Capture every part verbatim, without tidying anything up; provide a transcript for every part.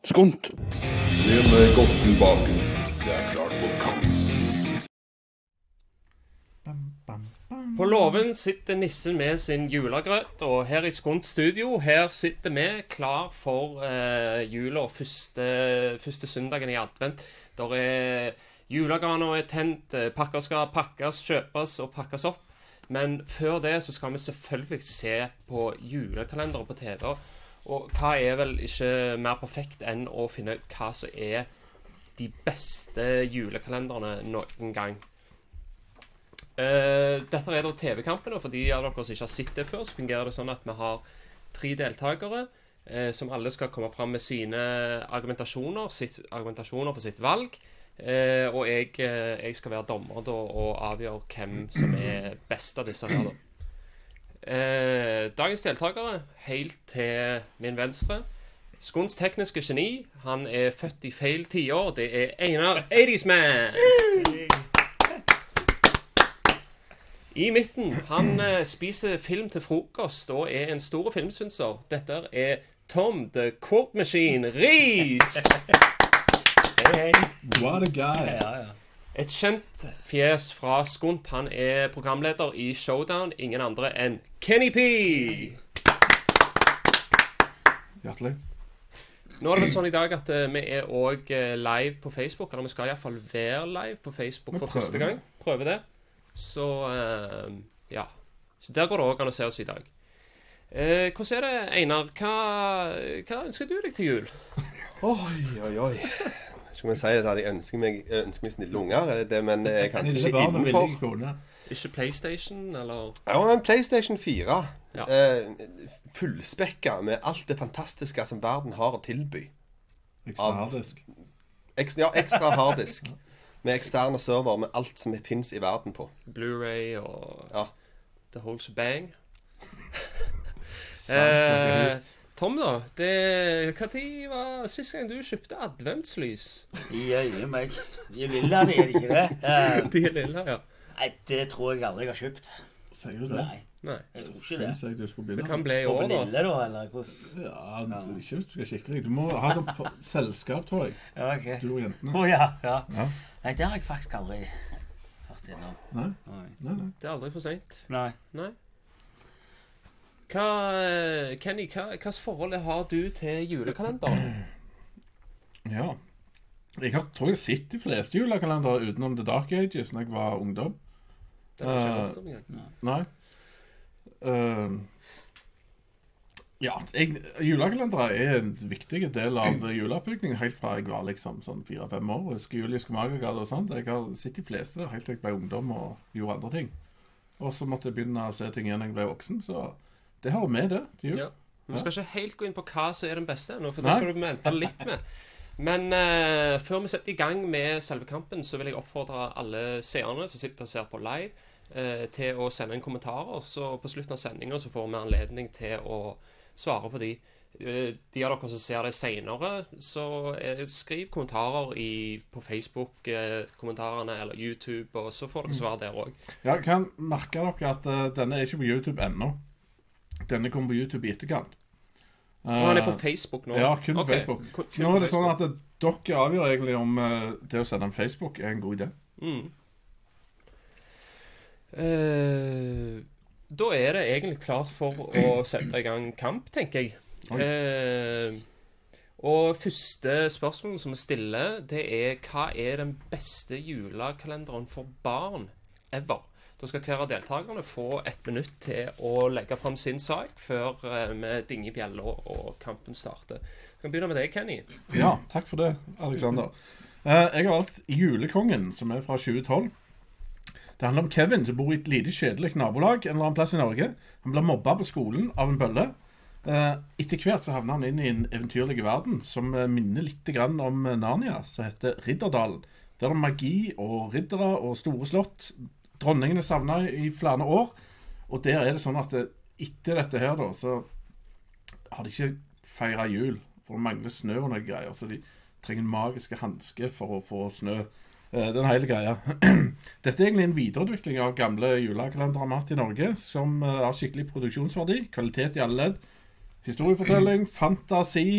Skunt! Len deg godt tilbake. Det er klart for kamp. På låven sitter nissen med sin julegrøt, og her i Skunt studio, her sitter vi klar for eh, jula første, første søndagen i advent. Der er julegraner er tent, pakker skal pakkes, kjøpes og pakkes opp. Men før det så skal vi selvfølgelig se på julekalendere på T V. Og hva er vel ikke mer perfekt enn å finne ut hva som er de beste julekalenderne noen gang. Uh, dette er da T V-kampen, og for de av dere som ikke har sett det før, så fungerer det sånn at vi har tre deltakere uh, som alle skal komme fram med sine argumentasjoner, sitt, argumentasjoner for sitt valg. Uh, og jeg, uh, jeg skal være dommer da, og avgjøre hvem som er best av disse her da. Uh, dagens deltakere, helt til min venstre, Skunts tekniske geni. Han er født i feil tiår. Det er Einar eighties man. I midten, han uh, spiser film til frokost og er en stor filmsynser. Dette er Tom the Quote Machine Riis. Hei, hei. What a guy. Ja, ja. Et kjent fjes fra Skunt. Han er programleder i Showdown. Ingen andre enn Kenny P. Hjertelig. Nå er det vel sånn i dag at uh, vi er også uh, live på Facebook. Eller vi skal i hvert fall være live på Facebook for første gang. Prøve det. Så, uh, ja. Så der går det også an å se oss i dag. Uh, hvordan er det, Einar? Hva, hva ønsker du deg til jul? Oi, oi, oi. Skal man si at jeg ønsker meg, ønsker meg snille unger, er det det, men jeg er kanskje ikke innenfor. Ikke PlayStation, eller? Ja, en PlayStation fire. Ja. Uh, fullspekka med alt det fantastiske som verden har å tilby. Ekstra harddisk. Ekstra, ja, ekstra harddisk. Med eksterne server, med alt som finnes i verden på. Blu-ray og ja. The whole shebang. eh, Tom da, det, hva tid var sist gang du kjøpte adventslys? Jøye meg. De er lilla, de er det ikke det? Uh, De er lilla, ja. Nei, det tror jeg aldri jeg har kjøpt. Sier du det? Nei, Nei. jeg tror ikke det. Synes jeg du skulle begynne. Det kan bli i Og år på da. lille da, eller hvordan? Ja, ikke hvis du skal skikkelig. Du må ha sånn på- selskap, tror jeg. Ja, ok. Du og jentene. Åja, ja. Ja. Nei, det har jeg faktisk aldri vært innom. Nei, Nei. nei, nei. Det er aldri for sent. Nei. Nei. Hva, eh, Kenny, hva, hva forhold har du til julekalenderen? Ja. Jeg har, tror jeg har sett de fleste julekalendere utenom The Dark Ages når jeg var ungdom. Det har jeg ikke Eh, hørt om engang. Nei. Uh, ja, jeg, julekalendere er en viktig del av juleoppbyggingen helt fra jeg var liksom sånn fire-fem år. Jeg husker Julie Skomagergade og sånt. Jeg har sett de fleste helt til jeg ble ungdom og gjorde andre ting. Og så måtte jeg begynne å se ting igjen når jeg ble voksen, så det har med det til jul. Ja. Vi skal ikke helt gå inn på hva som er den beste nå, for Nei. det skal du vente litt med. Men eh, før vi setter i gang med selve kampen, så vil jeg oppfordre alle seerne som sitter og ser på live, eh, til å sende inn kommentarer. Så på slutten av sendingen så får vi anledning til å svare på de. Eh, de av dere som ser det senere, så eh, skriv kommentarer i, på Facebook-kommentarene eller YouTube, og så får dere svar der også. Ja, jeg kan merke dere at uh, denne er ikke på YouTube ennå. Denne kommer på YouTube i etterkant. Og han er på Facebook nå? Ja, kun på Ok. Facebook. Kun- Så nå er det sånn at uh, dere avgjør egentlig om uh, det å sende en Facebook er en god idé. Mm. Eh, da er det egentlig klart for å sette i gang kamp, tenker jeg. Eh, og første spørsmål som vi stiller, det er hva er den beste julekalenderen for barn ever? Da skal hver av deltakerne få ett minutt til å legge fram sin sak før eh, vi dinger bjella og kampen starter. Vi kan begynne med deg, Kenny. Ja, takk for det, Alexander. Uh, jeg har valgt Julekongen, som er fra tjue tolv. Det handler om Kevin, som bor i et lite kjedelig nabolag en eller annen plass i Norge. Han blir mobba på skolen av en bølle. Uh, etter hvert så havner han inn i en eventyrlig verden som uh, minner litt grann om Narnia, som heter Ridderdalen. Der er det magi og riddere og store slott. Dronningen er savnet i flere år, og der er det sånn at uh, etter dette her da, så har de ikke feiret jul, for det mangler snø og noen greier, så de trenger en magiske handske for å få snø. Uh, den hele greia. Dette er egentlig en videreutvikling av gamle julekalendere vi har hatt i Norge, som uh, har skikkelig produksjonsverdi, kvalitet i alle ledd, historiefortelling, fantasi,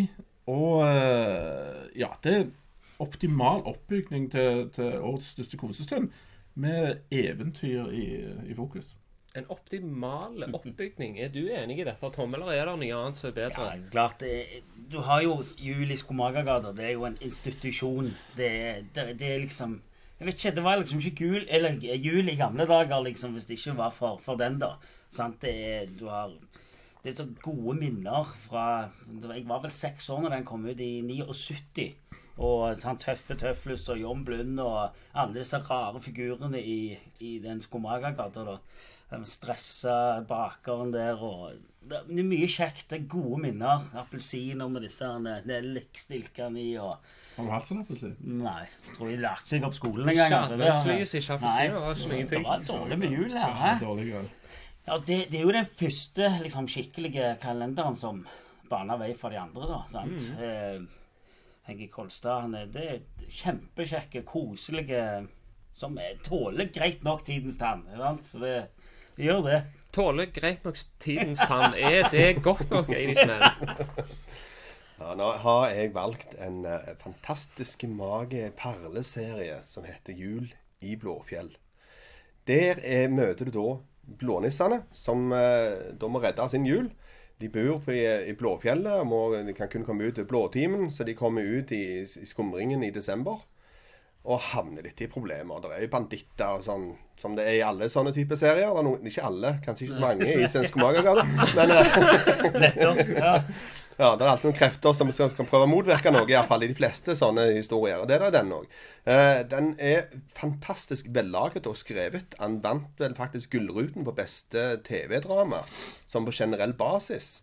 og uh, ja, det er optimal oppbygning til, til årets største kosestund med eventyr i, i fokus. En optimal oppbygning. Er du enig i dette, Tom, eller er det noe annet som er bedre? Ja, klart. Det, du har jo jul i Skomagergata. Det er jo en institusjon. Det, det, det er liksom... Jeg vet ikke, det var liksom ikke gul, eller jul i gamle dager, liksom, hvis det ikke var for, for den da. Sant? Det er, du har... Det er så gode minner fra... Jeg var vel seks år når den kom ut i syttini. Og han tøffe Tøflus og John Blund og alle disse rare figurene i, i den Skomagergata da. Den stressa bakeren der, og det er mye kjekt, det er gode minner. Appelsiner med disse nellikstilkene i, og... Har du hatt sånn appelsin? Nei, jeg tror jeg lærte seg opp skolen en gang. Altså. Kjærlighetslys, ikke appelsiner, det var ikke noen ting. Det var dårlig med jul her, ja, dårlig, ja. Ja, det, det er jo den første liksom, skikkelige kalenderen som baner vei for de andre, da, sant? Mm. Eh, Hengi Kolstad, han er, det er kjempekjekke, koselige, som tåler greit nok tidens tann, sant? Så det... Det gjør det. Tåler greit nok tidens tann. Er det godt nok, Einismenn? Ja, nå har jeg valgt en uh, fantastisk mage perleserie som heter Jul i Blåfjell. Der er, møter du da blånissene som uh, da må redde sin jul. De bor på, i, i Blåfjellet, og må, de kan kun komme ut i blåtimen, så de kommer ut i, i skumringen i desember. Og havner litt i problemer. Det er jo banditter og sånn, som det er i alle sånne typer serier. Det er noen, ikke alle, kanskje ikke så mange i Skomagergata. Men ja, det er alltid noen krefter som kan prøve å motvirke noe, i hvert fall i de fleste sånne historier. Og det er den også. Den er fantastisk vellaget og skrevet. Han vant vel faktisk Gullruten på beste T V-drama, som på generell basis.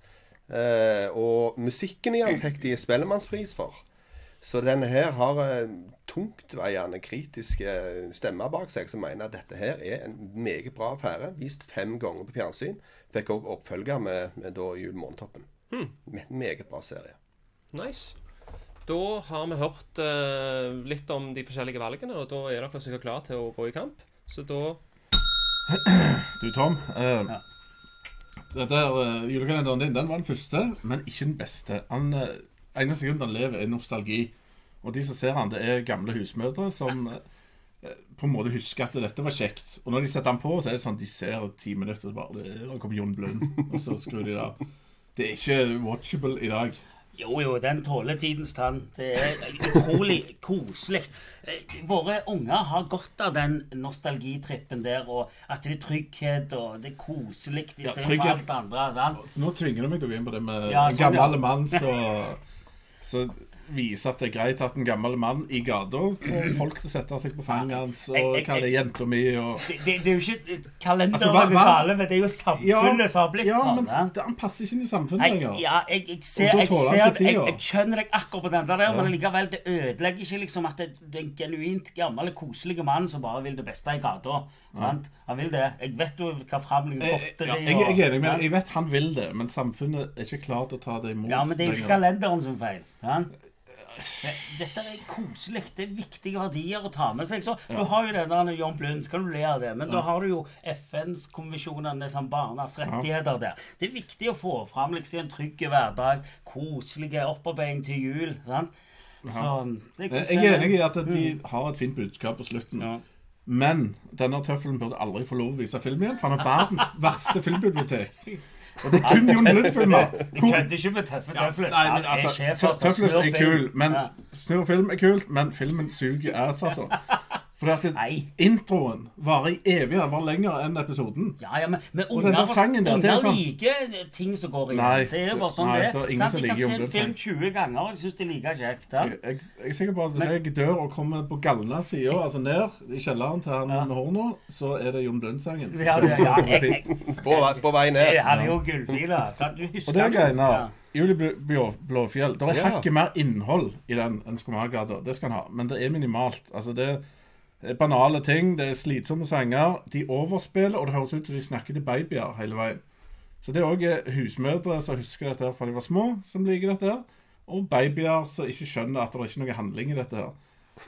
Og musikken i han fikk de Spellemannspris for. Så denne her har uh, tungtveiende kritiske stemmer bak seg som mener at dette her er en meget bra affære. Vist fem ganger på fjernsyn. Fikk også oppfølger med, med da Jul Morgentoppen. Hmm. Me- meget bra serie. Nice. Da har vi hørt uh, litt om de forskjellige valgene, og da er dere sikkert klar til å gå i kamp. Så da... Du, Tom. Uh, ja. Dette er uh, julekalenderen din. Den var den første, men ikke den beste. Han... Uh, eneste grunn han lever er nostalgi. Og de som ser han, det er gamle husmødre som eh, på en måte husker at dette var kjekt. Og når de setter han på, så er det sånn de ser ti minutter, og så bare, det kommer John Blund, og så skrur de da. Det er ikke watchable i dag. Jo, jo, den tåler tidens tann. Det er utrolig koselig. Våre unger har godt av den nostalgitrippen der, og at det er trygghet, og det er koselig i stedet ja, for alt det andre. Sant? Nå tvinger du meg til å gå inn på det med ja, en sånn, gammel ja. mann, så... så viser at det er greit at en gammel mann i gata får folk til å sette seg på fanget hans og kalle det jenta mi og... det, det, det er jo ikke kalenderen altså, vi kaller, men det er jo samfunnet ja, som har blitt ja, sånn. Ja, men han passer ikke inn i samfunnet lenger. Ja, jeg, jeg ser, jeg, ser jeg, jeg skjønner deg akkurat på den der, ja. Men likevel, det ødelegger ikke liksom at det, det er en genuint gammel, koselige mann som bare vil det beste i gata. Ja. Han vil det. Jeg vet jo hva framlegger godteri ja, jeg, jeg er enig med, jeg vet han vil det, men samfunnet er ikke klart å ta det imot. Ja, men det er jo ikke kalenderen som feil. Ja? Dette er koselig, det er viktige verdier å ta med seg. Så ja. Du har jo den der John Blund, skal du le av det, men ja. Da har du jo F N's konvensjonene som barnas rettigheter ja. Der. Det er viktig å få fram liksom, en trygg hverdag, koselige opparbeiding til jul, sant? Så, det er jeg er enig i at de har et fint budskap på slutten. Ja. Men denne tøffelen burde aldri få lov å vise film igjen, for han har verdens verste filmbibliotek. Og det er kun John Blund-filmer. Det kødder ikke med tøffe Tøflus. Ja, nei, men altså, Tøflus er kul, men ja. Snurrfilm er kult, men filmen suger ass, altså. For at det, introen varer i evig, den var lenger enn episoden. Ja, ja, men, men unger, der, unger sånn, liker ting som går igjen. Nei, det er jo bare sånn nei, det. det er sånn, de kan se en film tjue ganger, og de synes det er like kjekt. Jeg, jeg, jeg er sikker på at hvis men, jeg dør og kommer på galna siden, altså ned i kjelleren til han ja. Horno, så er det John Blund-sangen. Ja, ja, ja, jeg, jeg, på, på vei ned. Han er jo gullfila. Du husker og det er greiene. Ja. Jul i Blåfjell. Det er ja. Hakket mer innhold i den enn Skomagergata. Det skal han ha, men det er minimalt. Altså det er banale ting, det er slitsomme sanger, de overspiller, og det høres ut som de snakker til babyer hele veien. Så det er også husmødre som husker dette her fra de var små, som liker dette her, og babyer som ikke skjønner at det er ikke noe handling i dette her.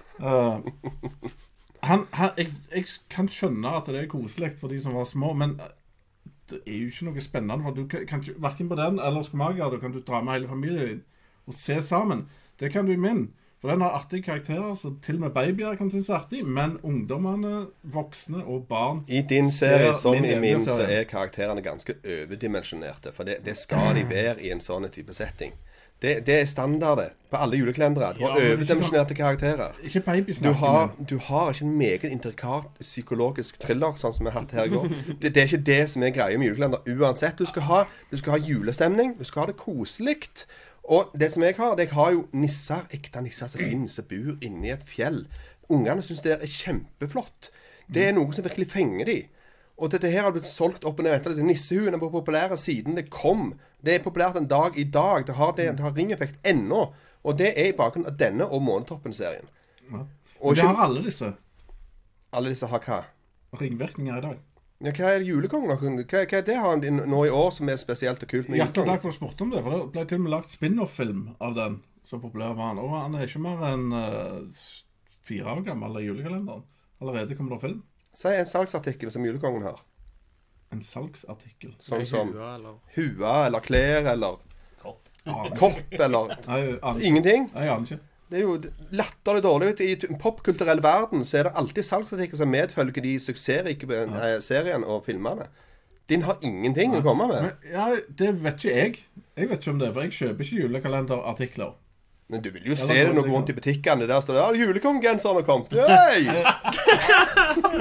Uh, han, han, jeg, jeg kan skjønne at det er koselig for de som var små, men det er jo ikke noe spennende, for du kan ikke, hverken på den eller Skomagergata kan du dra med hele familien din og se sammen. Det kan du i min. For den har artige karakterer, så til og med babyer kan synes artig, men ungdommene, voksne og barn... I din serie, som min i min, så serie. er karakterene ganske overdimensjonerte, for det, det skal de være i en sånn type setting. Det, det er standardet på alle julekalendere. Du har Ja, men det er ikke overdimensjonerte karakterer. Ikke Du babysnakk. har, du har ikke en meget intrikat psykologisk thriller, sånn som vi har hatt her i går. Det, det er ikke det som er greia med julekalender. Uansett, du skal ha, du skal ha julestemning, du skal ha det koselikt. Og det som jeg har, det jeg har jo nisser, ekte nisser som finnes og bor inni et fjell. Ungene synes det er kjempeflott. Det er noe som virkelig fenger de. Og dette her har blitt solgt opp og ned etter det. Nissehuene var populære siden det kom. Det er populært en dag i dag. Det har, det, det har ringeffekt ennå. Og det er i bakgrunn av denne og Månetoppen-serien. Ja. Og Men det ikke, har alle disse alle disse har hva? ringvirkninger i dag. Ja, hva er julekongen? Hva, hva er det har han nå i år som er spesielt og kult med Hjertelig julekongen? takk for at du spurte om det, for det ble til og med lagt spin-off-film av den. Så populær var han. Og han er ikke mer enn uh, fire år gammel i julekalenderen. Allerede kommer det film. Si en salgsartikkel som julekongen har. En salgsartikkel. Sånn som Hua, eller... hua eller klær eller Aner. kopp eller Nei, jeg aner ikke. ingenting. Nei, jeg aner ikke. Det er jo latterlig dårlig. Vet du. I en popkulturell verden så er det alltid salgsartikler som medfølger de suksessrike eh, seriene og filmene. Din har ingenting å komme med. Men, ja, det vet ikke jeg. Jeg vet ikke om det, for jeg kjøper ikke julekalenderartikler. Men du vil jo Ja, se da det får når du jeg går rundt i butikkene. Der står det, ja, julekongegenseren har kommet. Hey!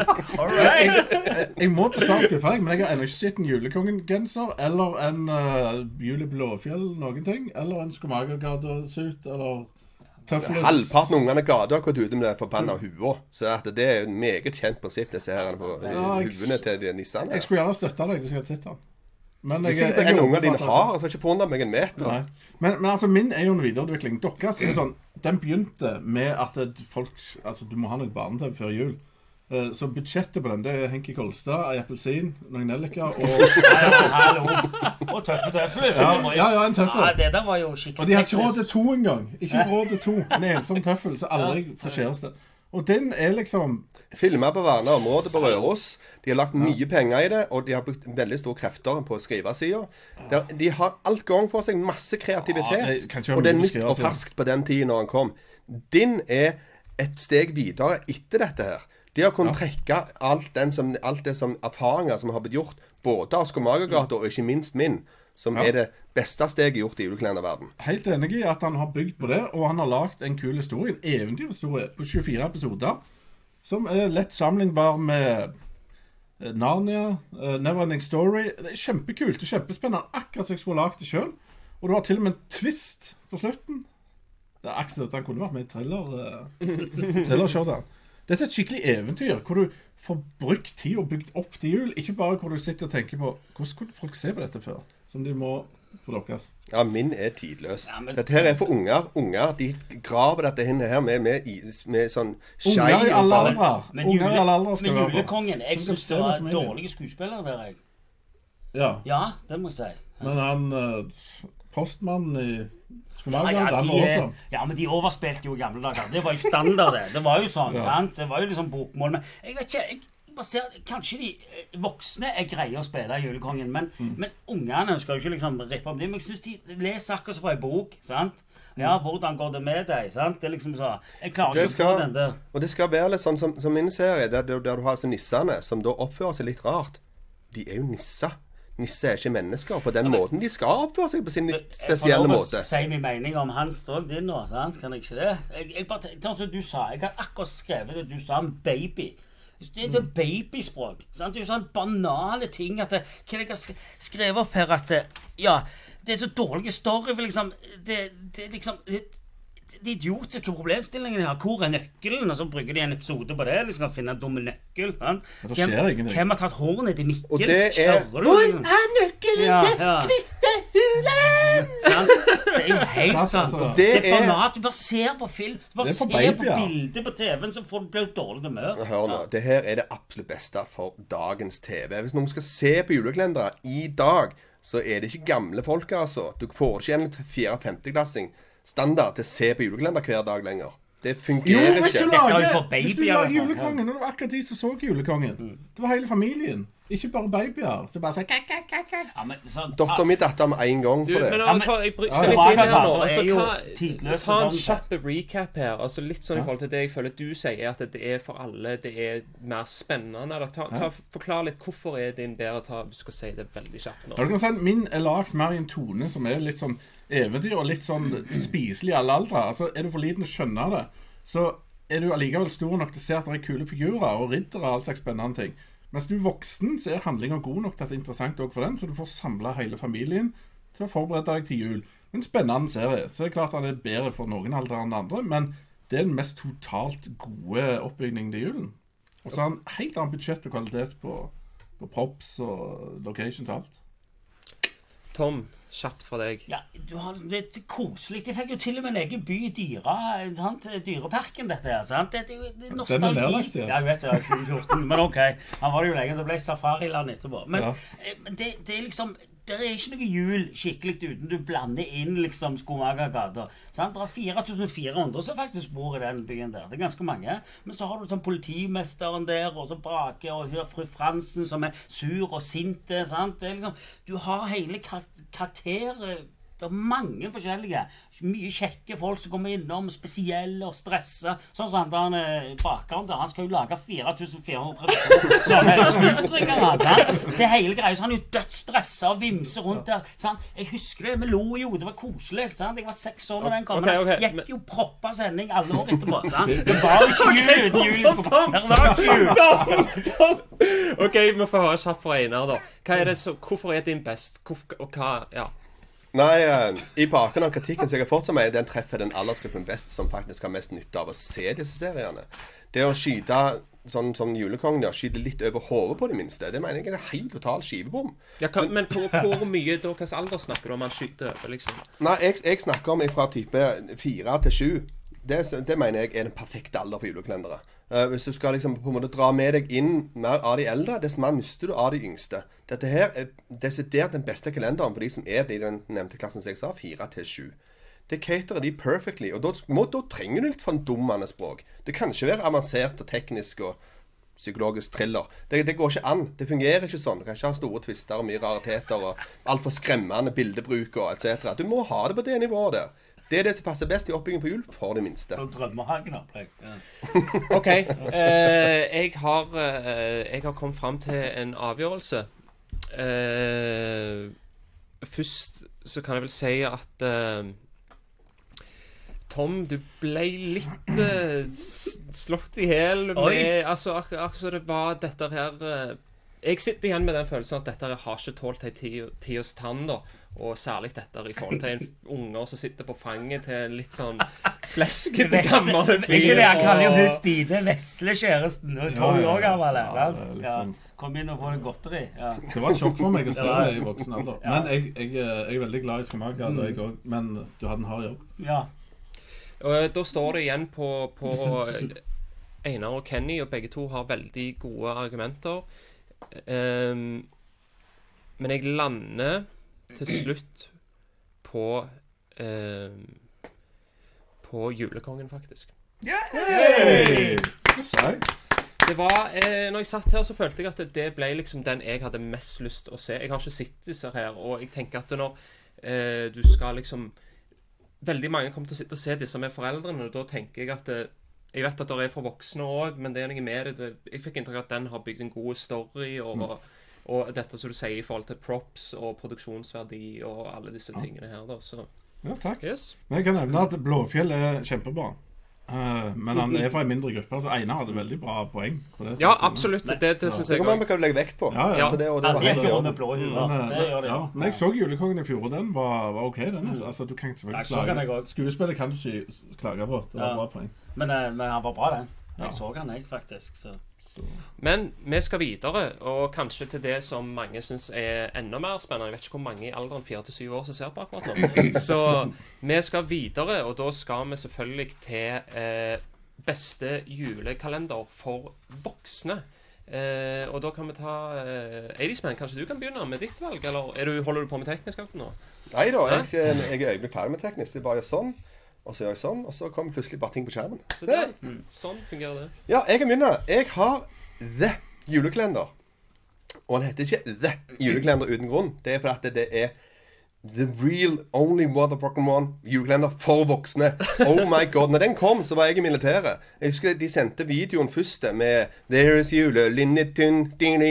Jeg, jeg må til Sarpsborg, for jeg, men jeg har ennå ikke sett en julekongen-genser, eller en uh, Jule Blåfjell, noen ting, eller en Skomagergata-suit, eller tøffeles. Halvparten av ungene i gata har gått ute med det forbanna hua. Så at det er et meget kjent prinsipp, disse her på Ja, jeg- huene til de nissene. Jeg skulle gjerne støtte deg hvis jeg hadde sett den. Men Hvis jeg, ikke jeg, en unge jeg, dine har, så har ikke forundret meg en meter. Nei. Men, men altså, min er jo en videreutvikling. Deres er sånn, den begynte med at det, folk, altså du må ha noe barne-TV før jul. Eh, Så budsjettet på den, det er Henki Kolstad, ei appelsin, noen nelliker og Hallo. Og tøffe tøfler. ja, ja, ja, en tøffel. Ja, det der var jo skikkelig Og de har ikke råd til to engang. Ikke råd til to. En ensom tøffel som aldri får kjæreste. Og den er liksom Filmer på vernet område på Røros. De har lagt mye penger i det, og de har brukt veldig store krefter på skrivesida. De har alt gang for seg, masse Ja, kreativitet. det kan ikke være Og det er mulig å nytt skrive og siden. ferskt på den tiden når han kom. Din er et steg videre etter dette her. De har kunnet trekke alt, den som, alt det som erfaringer som har blitt gjort, både av Skomagergata og ikke minst min, som Ja. er det beste steget gjort i julekalenderverden. helt enig i at han har bygd på det, og han har lagd en kul historie, en eventyrhistorie på tjuefire episoder, som er lett sammenlignbar med eh, Narnia, eh, Neverending Story. Det er kjempekult, det er kjempespennende, akkurat som jeg skulle lagd det selv. Og du har til og med en twist på slutten. Det er akkurat at han kunne vært med i thriller, eh, thrillershow der. Dette er et skikkelig eventyr, hvor du får brukt tid og bygd opp til jul, ikke bare hvor du sitter og tenker på, hvordan kunne folk se på dette før, som de må på deres. Ja, min er tidløs. Ja, men- Dette her er for unger. Unger, de graver dette inn her med, med, med, med sånn skei Unger i og alle bare- aldre. Men, Unger i jule, alle aldre skal men være for. julekongen, jeg Som skal synes se det med var familien. dårlige skuespillere der, jeg. Ja, Ja, det må jeg si. men han uh, postmannen i Ja, Skomagergata, ja, han de, var er- også. ja, men de overspilte jo i gamle dager. Det var jo standard, det. Det var jo sånn, Ja. sant? Det var jo liksom bokmål. Men jeg vet ikke, jeg, jeg bare ser, kanskje de eh, voksne er greie å spille i julekongen, men, Mm. men ungene skal jo ikke liksom rippe om det. Men jeg synes de leser akkurat som fra en bok, sant? Ja, hvordan går det med deg, sant? Det er liksom så, jeg klarer Det ikke å få skal, den der. og det skal være litt sånn som, som min serie, der, der, der du har disse nissene, som da oppfører seg litt rart. De er jo nisser. Nisser er ikke mennesker på den måten. De skal oppføre seg på sin spesielle Jeg får måte. lov å si min mening om hans og din nå, sant? Kan jeg ikke det? Jeg, jeg bare, sånn som du sa, jeg har akkurat skrevet det du sa om baby. Det er det babyspråk. Sant? Det er jo sånne banale ting at det, hva jeg har sk- skrevet opp her at det, ja, det er så dårlige story, for liksom, det, det er liksom... Det, de idiotiske problemstillingene her. Hvor er nøkkelen? Og så bruker de en episode på det. Liksom, å finne en dumme nøkkel. Sant? det skjer Hvem, ingenting. hvem har tatt hårene til Mikkel? Og det er- Kjører du, liksom? er nøkkelen Ja, til ja. kvistehulen? Sant? Det er jo helt Sant, sånn. altså. Det Det er er banalt. Du bare ser på film. Du bare Det er for ser på babyer. bildet på T V-en, så får du bli dårlig humør. Hør nå, det her er det absolutt beste for dagens T V. Hvis noen skal se på julekalendere i dag, så er det ikke gamle folk, altså. Du får ikke en fjerde-femteklassing standard til å se på julekalender hver dag lenger. Det Jo, fungerer hvis du ikke. Dette er jo lager, for hvis du babyer, lager liksom. julekongen, og det var akkurat de som så julekongen. Det var hele familien. Ikke bare babyer. Så bare sånn kak, kak, kak, kak. Ja, men sånn Datteren min datter med en gang Du, på det. men, Ja, men- ta, jeg bryter Ja, litt ja. inn her nå. Barnegater Altså, er jo hva, tidløse ta en danser. kjapp recap her. Altså, litt sånn i forhold til det jeg føler du sier, at det er for alle det er mer spennende. Eller, ta, ta, forklar litt hvorfor er din bedre ta, vi skal si det veldig kjapt nå. Ja, du kan si at Min er lagd mer i en tone som er litt sånn eventyr og litt sånn spiselig i alle aldre. Altså, Er du for liten å skjønne det, så er du allikevel stor nok til å se at det er kule figurer og riddere og all slags spennende ting. Mens du er voksen, så er handlinga god nok til at det er interessant også for den, så du får samla hele familien til å forberede deg til jul. En spennende serie. Så er det klart at det er bedre for noen aldre enn andre, men det er den mest totalt gode oppbygningen til julen. Og så har han helt annet budsjett og kvalitet på, på props og locations og alt. Tom, kjapt fra deg. Ja, du har, det er koselig. De fikk jo til og med en egen by i dyra, sant? Dyreparken, dette her. Sant? Det er jo det er nostalgi. Den er nedlagt, ja. Ja, jeg vet det, er tjue fjorten. Men ok, han var det jo lenge. Det ble safariland etterpå. Men Ja. eh, det, det er liksom det er ikke noe jul skikkelig uten du blander inn liksom Skomagergata. Sant? Det er fire tusen fire hundre som faktisk bor i den byen der. Det er ganske mange. Men så har du sånn politimesteren der, og så Brake, og så fru Fransen som er sur og sinte. Sant? Det er liksom, du har hele kar karakteret. Det er mange forskjellige. Mye kjekke folk som kommer innom, spesielle og stressa. Sånn som han der bakeren der, han skal jo lage fire tusen fire hundre tretti sånne snurringer til hele greia. Så han er jo dødsstressa og vimser rundt der. Sant? Jeg husker det, vi lo jo, det var koselig. Sant? Jeg var seks år da den kom. Ok, ok, Gikk men- jo proppa sending alle år etterpå. Sant? Det var jo ikke jul uten jul. Det var ikke jul. OK, vi får høre kjapt fra Einar, da. Hva er det så, hvorfor er din best? Hvorfor, og hva Ja. Nei, eh, i bakgrunnen av kritikken som jeg har fått som meg, den treffer den aldersgruppen best som faktisk har mest nytte av å se disse seriene. Det å skyte sånn som julekongen, ja, skyte litt over hodet på de minste, det mener jeg er en helt total skivebom. ja hva, men hvor, hvor mye da, hvilken alder snakker du om han skyter over, liksom? Nei, jeg, jeg snakker om fra type fire til sju. Det, det mener jeg er den perfekte alder for julekalendere. Uh, hvis du skal liksom på en måte dra med deg inn mer av de eldre, dess mer mister du av de yngste. Dette her er desidert den beste kalenderen for de som er i den nevnte klassen som jeg sa, fire til sju. Det caterer de perfectly, og da, må, da trenger du litt fordummende språk. Det kan ikke være avansert og teknisk og psykologisk thriller. Det, det går ikke an. Det fungerer ikke sånn. Du kan ikke ha store twister og mye rariteter og altfor skremmende bildebruk og et cetera. Du må ha det på det nivået der. Det er det som passer best i oppbygging for jul for det minste. Sånn drømmehagen-opplegg. Ja. OK. Eh, jeg, har, eh, jeg har kommet fram til en avgjørelse. Eh, først så kan jeg vel si at eh, Tom, du ble litt eh, slått i hjel Oi. med Altså, ak akkurat som det var dette her eh, Jeg sitter igjen med den følelsen at dette her har ikke tålt ei tiårs tann, da. Og særlig dette i forhold til en unger som sitter på fanget til en litt sånn sleskete gammel Ikke det, han kaller jo hun og- Stine Vesle kjæresten. Hun er tolv Ja, ja, år gammel. ja, Ja, det er litt ja. sånn. Kom inn og få deg godteri. Ja. Det var et sjokk for meg å se Ja. det i voksen alder. Men jeg, jeg, jeg er veldig glad i Skomagergata, jeg òg. Men du hadde en hard jobb. Ja. Og da står det igjen på, på Einar og Kenny, og begge to har veldig gode argumenter. Ehm, men jeg lander til slutt på ehm, på Julekongen, faktisk. Hey! Hva sa jeg? Det var, eh, når jeg satt her, så følte jeg at det, det ble liksom den jeg hadde mest lyst å se. Jeg har ikke sett disse her, og jeg tenker at når eh, du skal liksom Veldig mange kommer til å sitte og se disse med foreldrene, og da tenker jeg at det, jeg vet at det er for voksne også, men det er noe med det. det jeg fikk inntrykk av at den har bygd en god story, og, mm. og dette som du sier i forhold til props og produksjonsverdi og alle disse tingene her, da. Så, Ja, takk. yes. Men jeg kan nevne at Blåfjell er kjempebra. Uh, men han er fra en mindre gruppe, så Einar hadde veldig bra poeng på det. Ja, absolutt. Det, det synes Det jeg kommer an også. på hva du legger vekt på. Ja, ja. Så det, og det var Alle helt i gikk jo orden. med blå Men, huer. eh, Det gjør de. ja, men jeg så Julekongen i fjor, og den var, var ok, den. Altså. altså, du kan ikke Jeg selvfølgelig så den, jeg klage. også. Skuespillet kan du ikke klage på. Det var Ja. bra poeng. Men, eh, men han var bra, den. Ja. Jeg så han, jeg, faktisk. Så. Så. Men vi skal videre, og kanskje til det som mange synes er enda mer spennende. Jeg vet ikke hvor mange i alderen fire til syv år som ser på akkurat nå. Så vi skal videre, og da skal vi selvfølgelig til eh, beste julekalender for voksne. Eh, og da kan vi ta eh, Eidisman, kanskje du kan begynne med ditt valg? Eller er du, holder du på med teknisk akkurat nå? Nei da, jeg, jeg er øyeblikk ferdig med teknisk. Det er bare å gjøre sånn, og så gjør jeg sånn, og så kommer plutselig bare ting på skjermen. Så der, sånn fungerer det. Ja, jeg kan begynne. Jeg har The Julekalender. Og han heter ikke The julekalender uten grunn. Det er fordi at det er The real only motherfucking one julekalender for voksne. Oh my god. Når den kom, så var jeg i militæret. Jeg husker de sendte videoen først med There is jule, linnetun.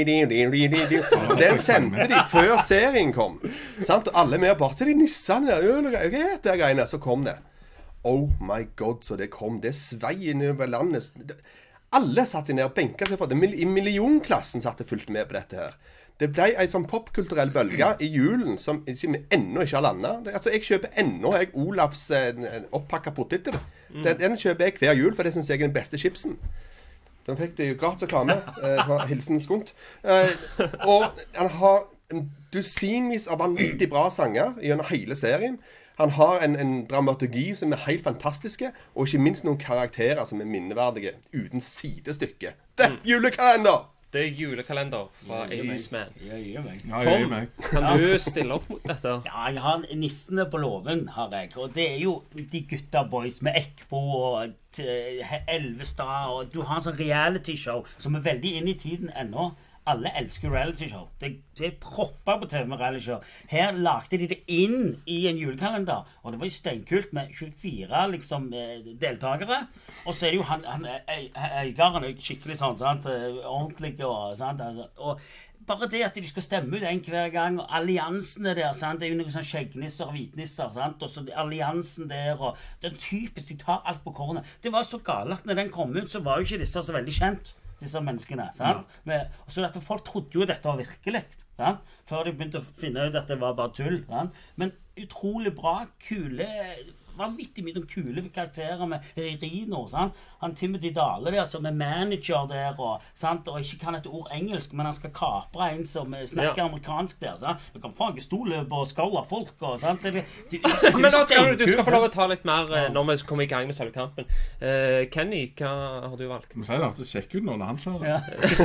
Den sendte de før serien kom. Sant? Og alle med bare til de nissene der. Hva er dette greiene? Så kom det. Oh my god, så det kom. Det svei over landet. Alle satt seg ned og benket seg for det. I millionklassen satt og fulgte med på dette her. Det ble en sånn popkulturell bølge i julen som ikke, ennå ikke har landet. Altså, jeg kjøper ennå jeg Olavs eh, oppakket poteter. Mm. Den, den kjøper jeg hver jul, for det synes jeg er den beste chipsen. Den fikk det jo gratis reklame. Eh, hilsen Skunt. Eh, og han har en dusinvis av vanvittig bra sanger gjennom hele serien. Han har en, en dramaturgi som er helt fantastiske, og ikke minst noen karakterer som er minneverdige, uten sidestykke. Det er julekalender! Det er julekalender fra eighties Man. Tom, kan du stille opp mot dette? Ja, jeg har Nissene på låven, har jeg. Og det er jo de gutta boys med Ekbo og Elvestad. Og du har en sånn reality-show som er veldig inn i tiden ennå. Alle elsker reality-show. Det, det er propper på T V med reality-show. Her lagde de det inn i en julekalender. Og det var jo steinkult med tjuefire liksom, deltakere. Og så er det jo han, han eieren er skikkelig sånn, sant? Ordentlig og sånn. Og bare det at de skal stemme ut en hver gang, og alliansene der, sant? Det er jo noen sånn skjeggnisser og hvitnisser, sant? Og så alliansen der, og det er typisk, de tar alt på kornet. Det var så galt at når den kom ut, så var jo ikke disse så veldig kjent. Disse menneskene, sant? Ja. Med, så at folk trodde jo dette var virkelig, sant? Før de begynte å finne ut at det var bare tull, sant? Men utrolig bra, kule, vanvittig mye kule karakterer med Rino, sant? Han Timothy Dale der, som er manager der, og, sant? Og ikke kan et ord engelsk, men han skal kapre en som snakker ja. amerikansk der, sant? Du kan faen ikke stole på skåla folk, og, sant? Det, det, det, men da skal du, du skal få lov å ta litt mer ja. når vi kommer i gang med selve kampen. Uh, Kenny, hva har du valgt? Du må si det, at det sjekker ut nå når han sa det. Ja.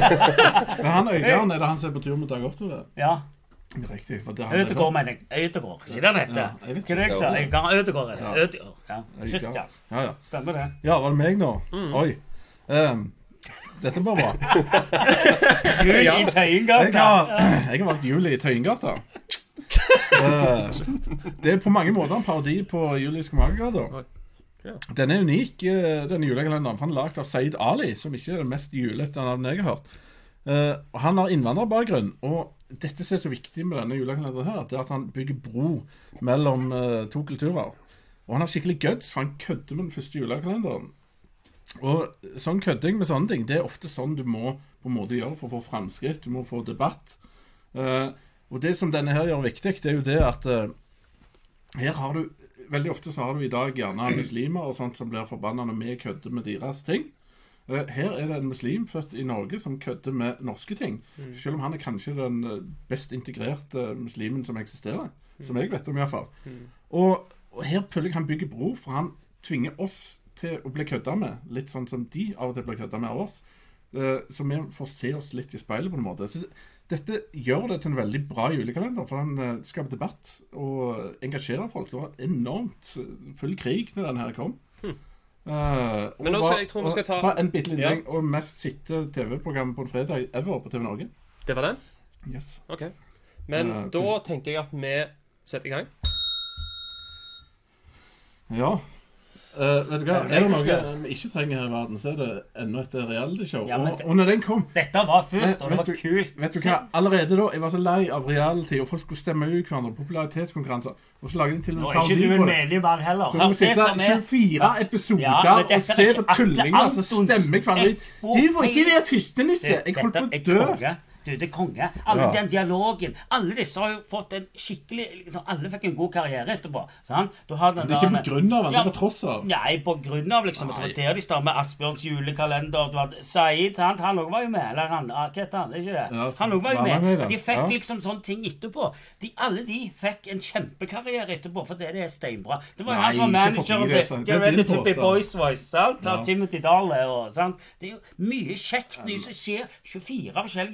Men han øyeren, er det han som er på tur mot Dag Otto der? Ja. Riktig. Ødegård, mener jeg. Ødegård. Ikke det dette? Ja, hva er det jeg sa? Jeg kan Ødegård. Ja. Ødegård. Ja. Christian. Ja, ja. Stemmer det? Ja, var det meg nå? Mm. Oi. Um, dette er bare bra. Jul i Tøyengata. Jeg har, jeg har valgt Jul i Tøyengata. uh, det er på mange måter en parodi på Jul i Skomagergata. Den er unik, denne julekalenderen. Han er laget av Said Ali, som ikke er det mest julete navnet jeg har hørt. Uh, han har innvandrerbakgrunn, og dette som er så viktig med denne julekalenderen her, det er at han bygger bro mellom uh, to kulturer. Og han har skikkelig guts, for han kødder med den første julekalenderen. Og sånn kødding med sånne ting, det er ofte sånn du må på en måte gjøre for å få fremskritt, du må få debatt. Uh, og det som denne her gjør viktig, det er jo det at uh, her har du, veldig ofte så har du i dag gjerne muslimer og sånt som blir forbannet når vi kødder med deres ting. Her er det en muslim født i Norge som kødder med norske ting. Mm. Selv om han er kanskje den best integrerte muslimen som eksisterer. Mm. Som jeg vet om i hvert fall. Mm. Og, og her føler jeg han bygger bro, for han tvinger oss til å bli køddet med. Litt sånn som de av og til blir køddet med av oss. Uh, så vi får se oss litt i speilet på en måte. Så dette gjør det til en veldig bra julekalender, for han uh, skaper debatt og engasjerer folk. Det var enormt uh, full krig når denne her kom. Mm. Uh, Men også, var, jeg tror vi skal ta en bitte liten ting, ja. og mest sitte T V-program på en fredag ever på T V Norge. Det var den? Yes. Ok. Men uh, da for... tenker jeg at vi setter i gang. Ja. Uh, vet du hva? Er det noe vi ikke trenger her i verden, så er det enda et reality-show. Ja, og, og når den kom... Dette var først, og det var du, kult. Vet du hva? Allerede da, jeg var så lei av reality, og folk skulle stemme ut hverandre, popularitetskonkurranser, og så laget de til en parodi på det. Nå er ikke du en mediemann heller. Så du må sitte tjuefire episoder ja, og se på tullinger som stemmer hverandre. De får ikke være første nisse. Jeg holdt på å dø. Du, det er konge. Alle ja. den dialogen. Alle disse har jo fått en skikkelig liksom, alle fikk en god karriere etterpå. Sant? Du har den det er ikke der, på grunn av, ja, det er på tross av. Nei, på grunn av liksom. Det var der de startet med Asbjørns julekalender. Du hadde Said, han, han også var jo med. Eller han, hva heter han? Det er ikke det? Ja, han også var jo med. med de fikk ja. liksom sånne ting etterpå. De, alle de fikk en kjempekarriere etterpå, for det, det er steinbra. Det var jo han som manager til Get Ready to Be Boys Voice, sant? Ja. Timothy Dale og sant? Det er jo mye kjekt, mye som skjer. tjuefire forskjellige mennesker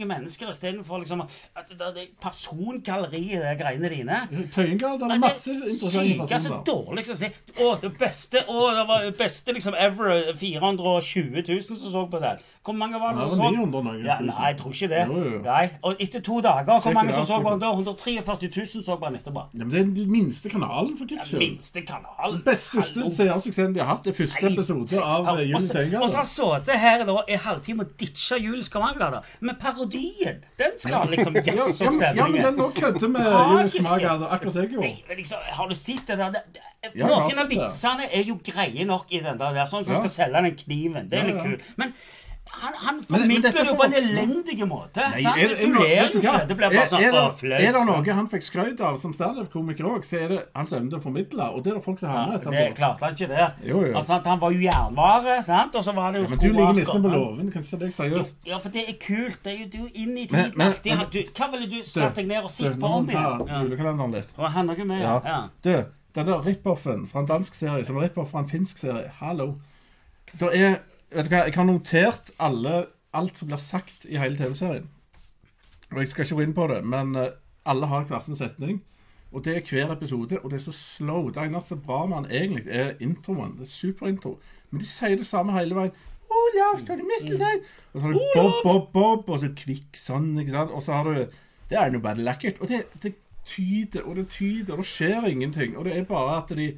elsker det stedet for liksom at det er persongalleri i de greiene dine. Tøyengrad, det er masse interessante personer. Så dårlig å si. Å, det beste, å, det var det beste liksom ever, fire hundre og tjue tusen som så på det. Hvor mange var det som så? ni hundre noen ja, tusen. Nei, jeg tror ikke det. Jo, jo. Nei, og etter to dager, hvor mange som så på det? den da? hundre og treogførti tusen så på den etterpå. Ja, men det er den minste kanalen, for guds Ja, skyld. minste kanal. Den beste seersuksessen de har hatt, det første Nei. episode av Ja, Juli og så- Tøyengrad. Og så har han sittet her da i halvtime og ditcha Julie Skamargader. Men parodien, den skal han liksom Ja, jazze ja, opp men, ja, men stemningen. den nå kødder med Tragiske. Julius Mager, akkurat som jeg gjorde. Nei, men liksom, har du sett det der? Det- det- Ja, jeg har Noen sett av det. vitsene er jo greie nok i den der, sånn som Ja. skal selge den kniven. Det er Ja, litt ja. kult. Men han, han Men- men formidler dette er det jo for på en voksne. elendig måte. Nei, sant? er- Du er- ler vet jo du hva? ikke. Det blir bare Er- sånn er det- å, flaut. Er det noe han fikk skrøyd av som standup-komiker òg, så er det hans evne til å formidle. Og det er det folk som Ja, havner det etterpå. klarte han ikke det. Jo, jo. Altså, at han var jo jernvare, sant? Og så var det jo Ja, men du ligger skomaker. nesten på låven, kan ikke det seriøst? Ja, for det er kult. Det er jo du inn i Men- tiden. men- alltid. men- Du, hva ville du satt deg ned og sett Du, på nå om må igjen? vi ta Ja. julekalenderen litt. Og han noe med, Ja. ja. Du, den der rip-offen fra en dansk serie som er rip-off fra en finsk serie. Hallo. Det er, vet du hva, jeg har notert alle, alt som blir sagt i hele T V-serien. Og jeg skal ikke gå inn på det, men eh, alle har hver sin setning. Og det er hver episode, og det er så slow. Det eneste så bra med han egentlig er introen. Det er superintro. Men de sier det samme hele veien. Olav, skal du miste deg? Og så har du Bob, Bob, Bob, og så kvikk sånn, ikke sant? Og så har du Det er noe bare lekkert. Og det, det tyder, og det tyder, og det skjer ingenting. Og det er bare at de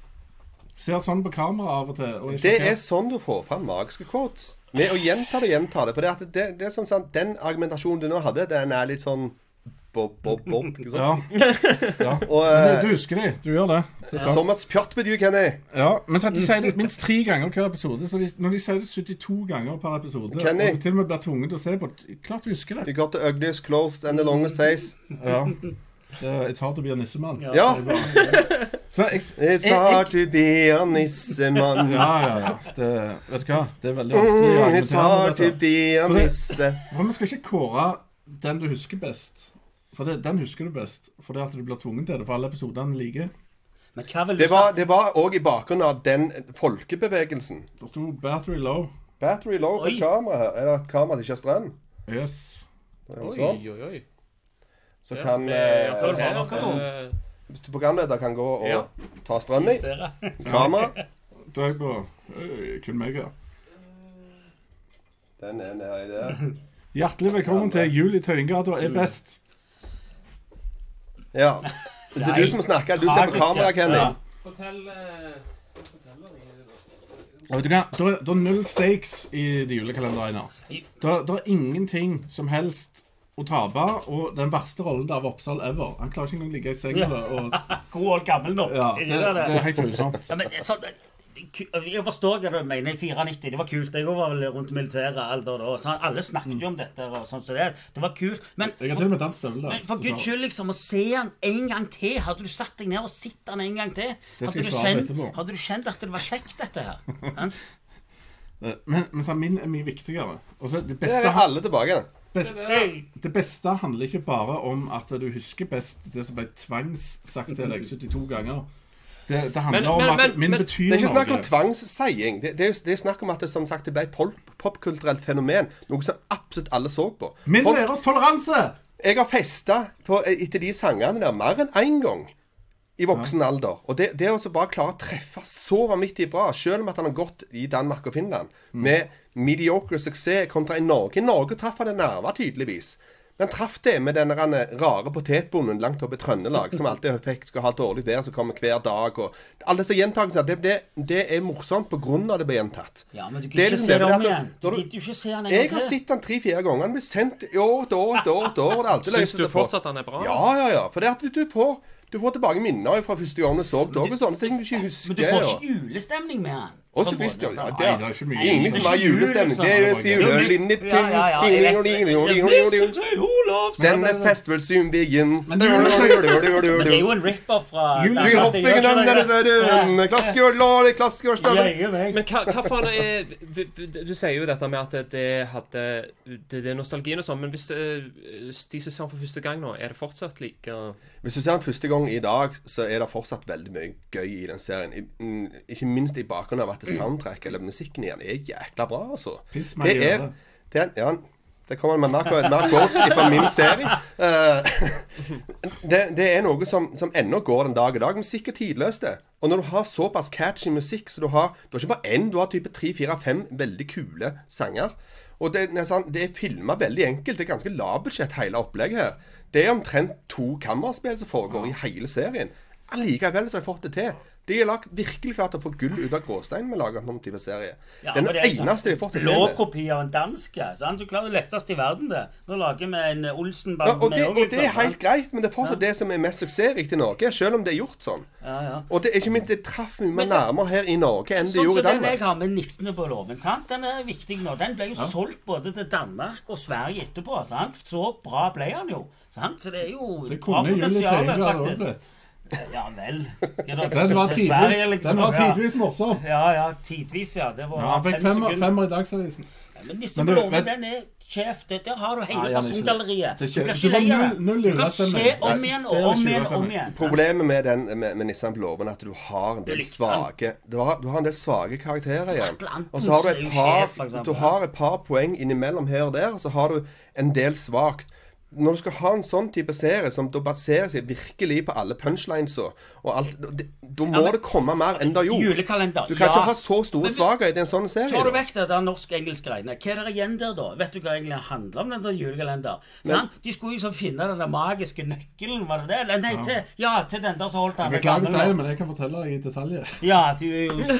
ser sånn på kamera av og til. Og Det er sånn du får fram magiske quotes. Med å gjenta det og gjenta det. For det, at det, det er sånn sant, den argumentasjonen du nå hadde, den er litt sånn bob, bob, bob. Ikke sant? Ja. ja. Og Men eh, du husker de. Du gjør det. det er sant. som et spjørt med du, Kenny. Ja, men så at de sier det minst tre ganger hver episode. Så de, når de sier det syttito ganger per episode, Kenny. og du til og med blir tvunget til å se på det, klart du husker You det. got the ugliest clothes and the longest face. Ja. Det, it's hard to be a nissemann. Ja. Ja. Så jeg, It's jeg, hard jeg, to be a nissemann. ja, ja, ja. Det, vet du hva? Det er veldig vanskelig å Mm, it's argumentere hard med to dette. be a For det- nisse. For vi skal ikke kåre den du husker best. For det, den husker du best. For det at du blir tvunget til det. For alle episodene er like. Men hva vil du Det var, sagt? det var også i bakgrunnen av den folkebevegelsen. Det sto battery low. Battery low på Oi. et kamera her. Er det et kamera som ikke har strøm? Yes. Det er jo Oi, sånn. oi, oi. Så Ja, kan det er i hvert fall eh, her, her, eh, programleder kan gå og Ja. ta strøm i kamera. Da er jeg på øh, kun meg, ja. Den er nedi der. Hjertelig velkommen til Juli Tøyengrad er best. Ja. Det er du som snakker. Du ser på kamera, Kenny. Ja. Fortell eh, fortell det. Og vet du hva? Det er, det er null stakes i de julekalenderne. Det, er- det er ingenting som helst å tape, og den verste rollen der var Oppsal ever. Han klarer ikke engang å ligge i senga. Og, God og gammel nå. ja, Er det, det det er helt grusomt. Ja, men så, ku- jeg forstår hva du mener. I nittini, det var kult. Jeg var vel rundt militæret alder da. Så alle snakket jo om dette og sånn som det. Det var kult. Men, Jeg har til og med danset støvel men der. for guds skyld, liksom, å se han en gang til. Hadde du satt deg ned og sett han en gang til? Det skal Hadde jeg du svare kjent- etterpå. Hadde du kjent at det var kjekt, dette her? Ja? Men, men så min er mye viktigere. Og så det Der beste er alle tilbake. Best, Hey. det beste handler ikke bare om at du husker best det som ble tvangssagt til deg syttito ganger. Det, det handler Men- om men- at men- min men- betyr Det er ikke snakk om noe. tvangsseiing. Det, det, er jo- det er snakk om at det som sagt det ble et pol- popkulturelt fenomen. Noe som absolutt alle så på. Min Folk- lærer oss toleranse! Jeg har festa på, etter de sangene der mer enn én gang i voksen alder. Og det, det å så bare klare å treffe så vanvittig bra, selv om at han har gått i Danmark og Finland, med mediocre suksess kontra i Norge. I Norge traff han det nerver, tydeligvis. Men traff det med denne rare potetbonden langt oppe i Trøndelag, som alltid fikk skal ha dårlig vær, som kommer hver dag. Og alle disse gjentakelsene, det, det, det er morsomt på grunn av det ble gjentatt. Ja, men du Det kan er ikke liksom se det, det for om det at igjen. når Du du- gidder jo ikke se han en Jeg gang har til. sett han tre-fire ganger. Han blir sendt år etter år etter år etter år. Det er alltid Syns løst du det på. fortsatt han er bra? Ja, ja, ja. For det at du, du får Du får tilbake minner fra første gang du så det, og sånne ting du ikke husker. Men du får og- ikke julestemning med han. Og så På en visst, ja, måte. ja, Nei, det det er er ikke mye. ingen som har Det er ikke julestemning. jul, Det er liksom. julelinje. Ja, ja, ja, jeg vet. Den er festival soon begin. Men det er jo en ripper fra Jul- Vi hopper ingen andre Klaskeår, klaskeårsdag. Men hva, hva faen er du, du- du sier jo dette med at det hadde Det, det er nostalgien og sånn, men hvis eh, de som ser den for første gang nå, er det fortsatt like Hvis du ser den første gang i dag, så er det fortsatt veldig mye gøy i den serien. I, mm, ikke minst i bakgrunnen av at det soundtrack eller musikken igjen er jækla bra, altså. Piss meg i Det er, øret. det er, ja, Det kommer med Mark, Mark Rhodes fra min serie. Uh, det, det er noe som, som ennå går den dag i dag, men sikkert tidløst det. Og når du har såpass catchy musikk, så du har, du har ikke bare én, du har type tre, fire, fem veldig kule sanger. Og det, det er, sånn, det er filmet veldig enkelt. Det er ganske lavbudsjett hele opplegget her. Det er omtrent to kammerspill som foregår i hele serien. Allikevel så har de fått det til. De har lagt, virkelig klart å få gull ut av gråstein med å lage en type serie. Ja, den det eneste de har fått det til med. Blåkopi av en danske. Sant? Du klarer det lettest i verden det. Nå lager vi en Olsenband Ja, og, det, med og også, det er liksom. helt greit, men det er fortsatt ja. det som er mest suksessrikt i Norge, selv om det er gjort sånn. Ja, ja. Og det er ikke minst, det traff mye nærmere her i Norge enn det sånn, gjorde i så den Danmark. jeg har med Nissene på låven, sant? Den er viktig nå. Den ble jo ja. solgt både til Danmark og Sverige etterpå, sant? Så bra ble han jo, sant? Så det er jo det bra potensial, faktisk. Ja vel. Den var tidvis, liksom, den var tidvis morsom. Ja, ja, tidvis, ja. Det var ja han fikk femmer, femmer i Dagsavisen. Ja, men Nissene på låven, den er kjeft. Der har du hele ja, persongalleriet. Du kan ikke leie det. Du kan se om igjen og om igjen og om igjen. Problemet med, den, med, med Nissene på låven er at du har en del svage du har, du har en del svage karakterer igjen. Og så har du et par, du har et par poeng innimellom her og der, og så har du en del svagt. Når du skal ha en sånn type serie som da baserer seg virkelig på alle punchlines og alt, da må ja, det komme mer enn det jo. Julekalender. Du kan ja. ikke ha så store svagheter i en sånn serie. Tar du vekk det der norsk-engelsk greiene. Hva er det igjen der da? Vet du hva egentlig handler om den der julekalender? Men, de skulle jo sånn finne den der magiske nøkkelen, var det det? Nei, til, ja, til den der som holdt den. Jeg beklager å si det, men jeg kan fortelle deg i detaljer. Ja, du er jo...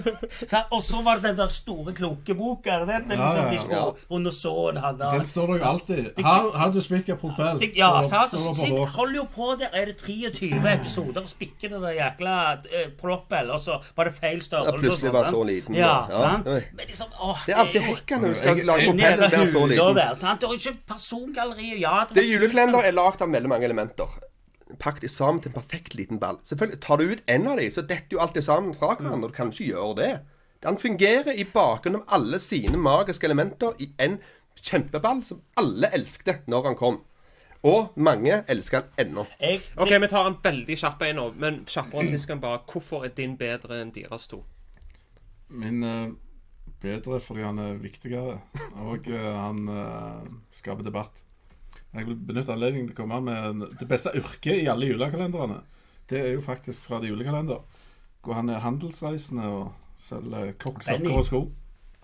så, og så var det den der store klokeboka, er det den? Den ja, liksom, de skulle ja. under sån hadde... Den står jo alltid. How, how to speak a propel. Ja, sant? Hold jo på der. Er det treogtyve episoder og spikker det der jækla uh, propel, og så var det feil størrelse. Ja, plutselig var det så liten. Ja, ja. sant? Men liksom, åh, det er alltid hekkende når du skal lage propellen være så liten. Der, sant? Det er ikke persongalleri. Ja, det, det julekalender er lagt av veldig mange elementer. Pakket sammen til en perfekt liten ball. Selvfølgelig, tar du ut en av dem, så detter jo alt det sammen fra hverandre. Du kan ikke gjøre det. Den fungerer i bakgrunnen av alle sine magiske elementer i en kjempeball som alle elsket når han kom. Og mange elsker han ennå. Ok, vi tar en veldig kjapp en nå, men kjappere enn sist gang bare. Hvorfor er din bedre enn deres to? Min uh, bedre fordi han er viktigere, og uh, han uh, skaper debatt. Jeg vil benytte anledningen til å komme med det beste yrket i alle julekalenderene. Det er jo faktisk fra det julekalender. Hvor han er handelsreisende og selger kokksokker og sko.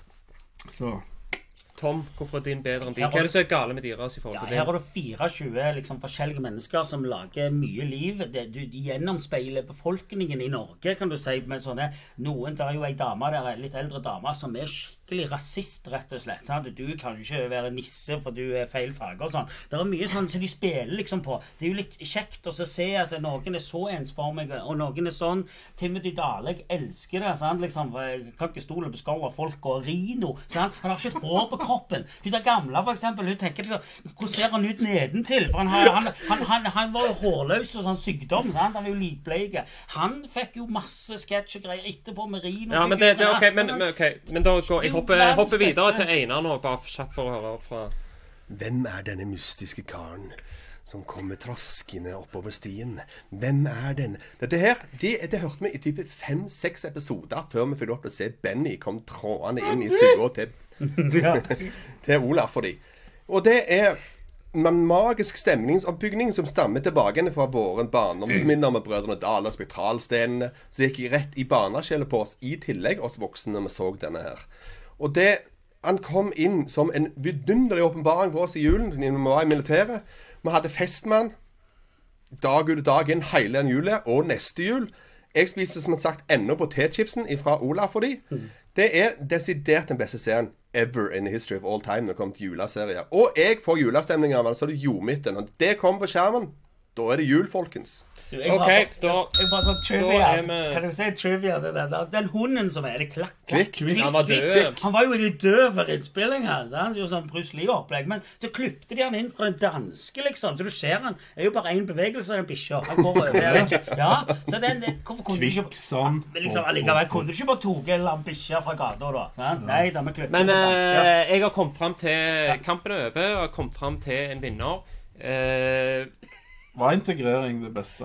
Så... Tom, hvorfor er din bedre enn din? Hva er det som er gale med deres i forhold til ja, her har du fireogtjue liksom, forskjellige mennesker som lager mye liv. Det, du gjennomspeiler befolkningen i Norge, kan du si, med sånne... Noen, der er jo en dame, der er litt eldre dame, som er skikkelig rasist, rett og slett. Sant? Du kan jo ikke være nisse, for du er feil farge og sånn. Det er mye sånn som de spiller liksom på. Det er jo litt kjekt å se at noen er så ensformige, og noen er sånn... Timothy Dahle, jeg elsker det, sant? Liksom, jeg kan ikke stole på skål av folk og Rino, sant? Han har ikke et hår på kroppen. Hun der gamle, for eksempel, hun tenker til, hvordan ser han ut nedentil? For han, har, han, han, han, han var jo hårløs og sånn sykdom, sant? Han var jo likbleike. Han fikk jo masse sketsjegreier etterpå med Rino. Ja, men det, det er ok, men, men, okay. men da går jeg hopper, hopper videre til Einar nå, bare kjapt for å høre fra... Hvem er denne mystiske karen som kommer traskende oppover stien? Hvem er den? Dette her, det, det hørte vi i type fem-seks episoder før vi fikk opp til å se Benny kom trådende inn i stua til til Olaf for de. Og det er en magisk stemningsoppbygging som stammer tilbake fra våre barndomsminner med brødrene Dale og spektralstenene, så gikk rett i barneskjellet på oss, i tillegg oss voksne når vi så denne her. Og det, han kom inn som en vidunderlig åpenbaring på oss i julen, når vi var i militæret. Vi hadde festmann dag ut og dag inn hele den julen, og neste jul. Jeg spiser som sagt ennå på te-chipsen fra Olaf for de. Det er desidert den beste serien ever in the history of all time når det kommer til juleserier. Og jeg får julestemning av den, så er det jordmitten. Når det kommer på skjermen, da er det jul, folkens. Du, jeg ok, har, da, jeg bare sånn trivia. Vi... Kan du si trivia det der? Den hunden som er det klakk, Kvikk, kvikk, han var død. Kvikk. Han var jo egentlig død for innspillingen. Han gjorde sånn Bruce Lee-opplegg. Men så klippte de han inn fra den danske, liksom. Så du ser han er jo bare en bevegelse av den bikkja. Han går over. Ja, så den... Hvorfor kunne du ikke... Kvikksand. Liksom, allikevel kunne du ikke bare toge en bikkja fra gata da. Sant? Nei, da vi klippte Men uh, jeg har kommet frem til kampen er over, og har kommet frem til en vinner. Uh, Var integrering det beste?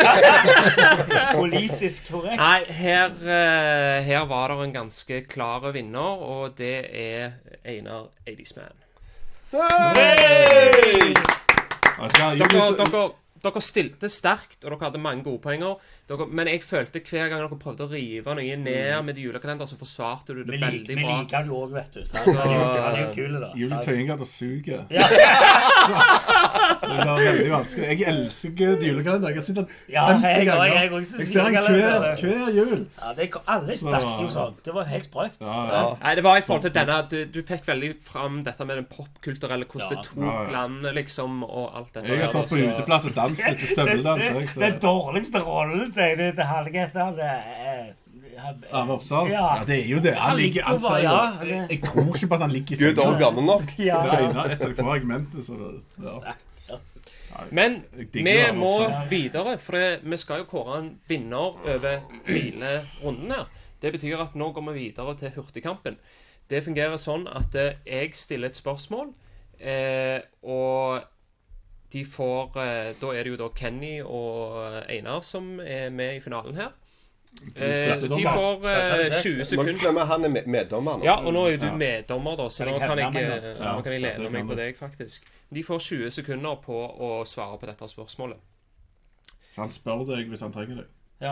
Politisk korrekt. Nei, her, uh, her var det en ganske klare vinner, og det er Einar Eidisman. Hey! Ja, skal jeg gi Dere, litt- dere, dere stilte sterkt, og dere hadde mange gode poenger. Dere, men jeg følte hver gang dere prøvde å rive noe ned med julekalender, så forsvarte du det Vi, lik, veldig vi bra. liker det jo òg, vet du. Så han er jo, han er jo kul, da. Juletøyinger, det suger. Ja. Det er veldig vanskelig. Jeg elsker julekalender. Jeg har sett den Ja, femti jeg, ganger. jeg, jeg, jeg, Jeg ser den hver, hver jul. Ja, det, alle snakker jo sånn. Det var helt sprøtt. Ja, ja. Nei, det var i forhold til denne Du, du fikk veldig fram dette med den popkulturelle, hvordan det Ja. tok Ja, ja. landet, liksom, og alt dette. Jeg har satt på Så- uteplass og danset litt til støveldans. jeg, så- Den dårligste rollen, sier du til Helgete. Det er Av Oppsal? Ja. Ja, det er jo det. Han Han ligger ligger jo altså, bare, ja. jeg, jeg tror ikke på at han ligger i Gud, er senga. gammel nok. Ja. Det er ene etter det fragmentet, så ja. Men Jeg vi digger det, må altså. videre, for det, vi skal jo kåre en vinner over hele runden her. Det betyr at nå går vi videre til Hurtigkampen. Det fungerer sånn at eh, jeg stiller et spørsmål, eh, og de får eh, Da er det jo da Kenny og Einar som er med i finalen her. Eh, de får eh, tjue Må ikke sekunder. glemme han er med- meddommer nå. Ja, og nå er jo du meddommer, da, så Kan nå jeg kan jeg, hevne meg eh, nå? nå kan jeg Ja, lene det meg kan på du. deg, faktisk. De får tjue sekunder på å svare på dette spørsmålet. Så han spør deg hvis han trenger deg. Ja.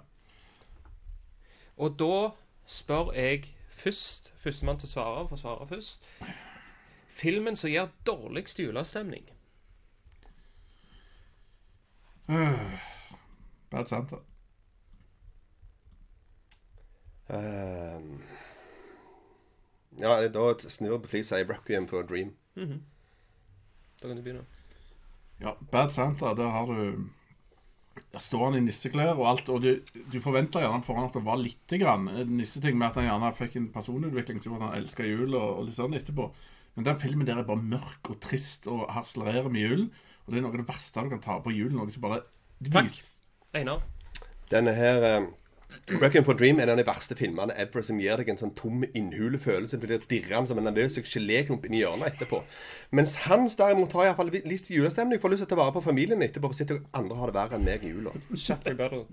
Og da spør jeg først Førstemann til å svare får svare først. Filmen som gir dårligst julestemning. Bad Santa. Ehm, ja, da snur jeg på flis og sier Requiem for a Dream. Da kan du begynne. Ja, Bad Santa, der har du Der står han i nisseklær og alt, og du, du forventer gjerne foran at det var litt grann nisseting med at han gjerne fikk en personutvikling som gjorde at han elsker jul og, og litt sånn etterpå. Men den filmen der er bare mørk og trist og harselerer med julen. Og det er noe av det verste du kan ta på julen. Noe som bare Takk. vis- Einar. Denne her um, Requiem for a Dream er en av de verste filmene ever, som gir deg en sånn tom, innhulefølelse. Du blir dirrende som en nervøs geléklump inni hjørnet etterpå. Mens Hans derimot har iallfall litt julestemning. Får lyst til å ta vare på familien etterpå. For sitter andre har det verre enn meg i jula. Shapley Battle.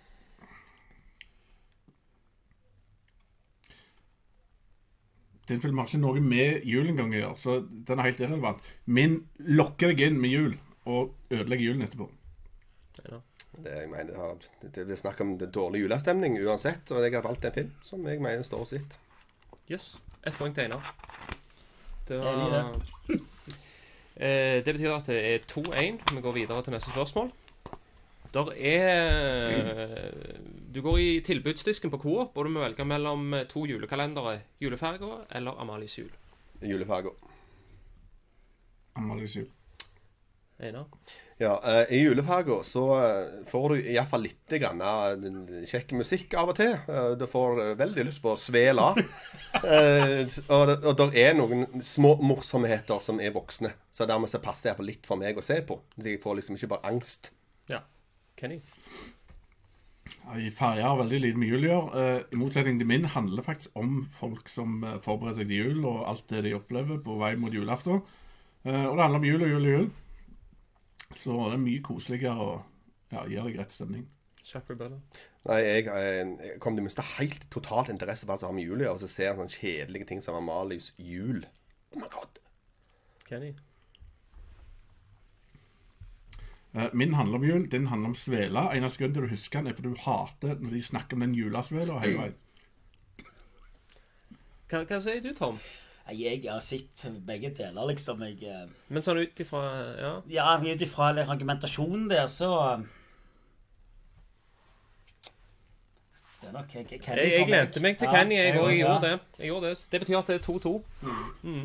Den filmen har ikke noe med jul engang å gjøre, så den er helt irrelevant. Min lokker deg inn med jul og ødelegger julen etterpå. Einar. Det jeg mener, det, har, det blir snakk om det dårlig julestemning uansett. Og jeg har valgt en film som jeg mener står sitt. Yes. Ett poeng til Einar. Det Enig i var eh, Det betyr at det er to én. Vi går videre til neste spørsmål. Der er Du går i tilbudsdisken på Coop, og du må velge mellom to julekalendere. Juleferga eller Amalies jul. Julefarger. Amalies jul. Einar. Ja, eh, I julefarger så eh, får du iallfall litt grann eh, kjekk musikk av og til. Eh, du får eh, veldig lyst på å svele. eh, og det, og der er noen små morsomheter som er voksne. Så dermed så passer det iallfall litt for meg å se på. Jeg får liksom ikke bare angst. Ja. Kenny. Ja, I Ferja har veldig lite med jul å gjøre. Eh, I motsetning til min handler faktisk om folk som eh, forbereder seg til jul, og alt det de opplever på vei mot julaften. Eh, og det handler om jul og jul og jul. Så det er mye koseligere og ja, gir deg rett stemning. Shapley Battle. Nei, jeg, eh, jeg kom til å miste helt totalt interesse på alt som har med jul å gjøre. Og så ser jeg sånne kjedelige ting som Amalies jul. Oh my god. Kenny. Eh, min handler om jul, din handler om svela. Eneste grunn til du husker den er fordi du hater når de snakker om den julasvela hele veien. Hva, hva sier du, Tom? Jeg har sett begge deler, liksom. Jeg, eh, Men sånn ut ifra Ja. ja, ut ifra argumentasjonen der, så Det er nok Kenny Jeg, for jeg meg. lente meg til Ja, Kenny. Jeg, og jeg ja. gjorde det. Jeg gjorde det. Det betyr at det er to to. Mm.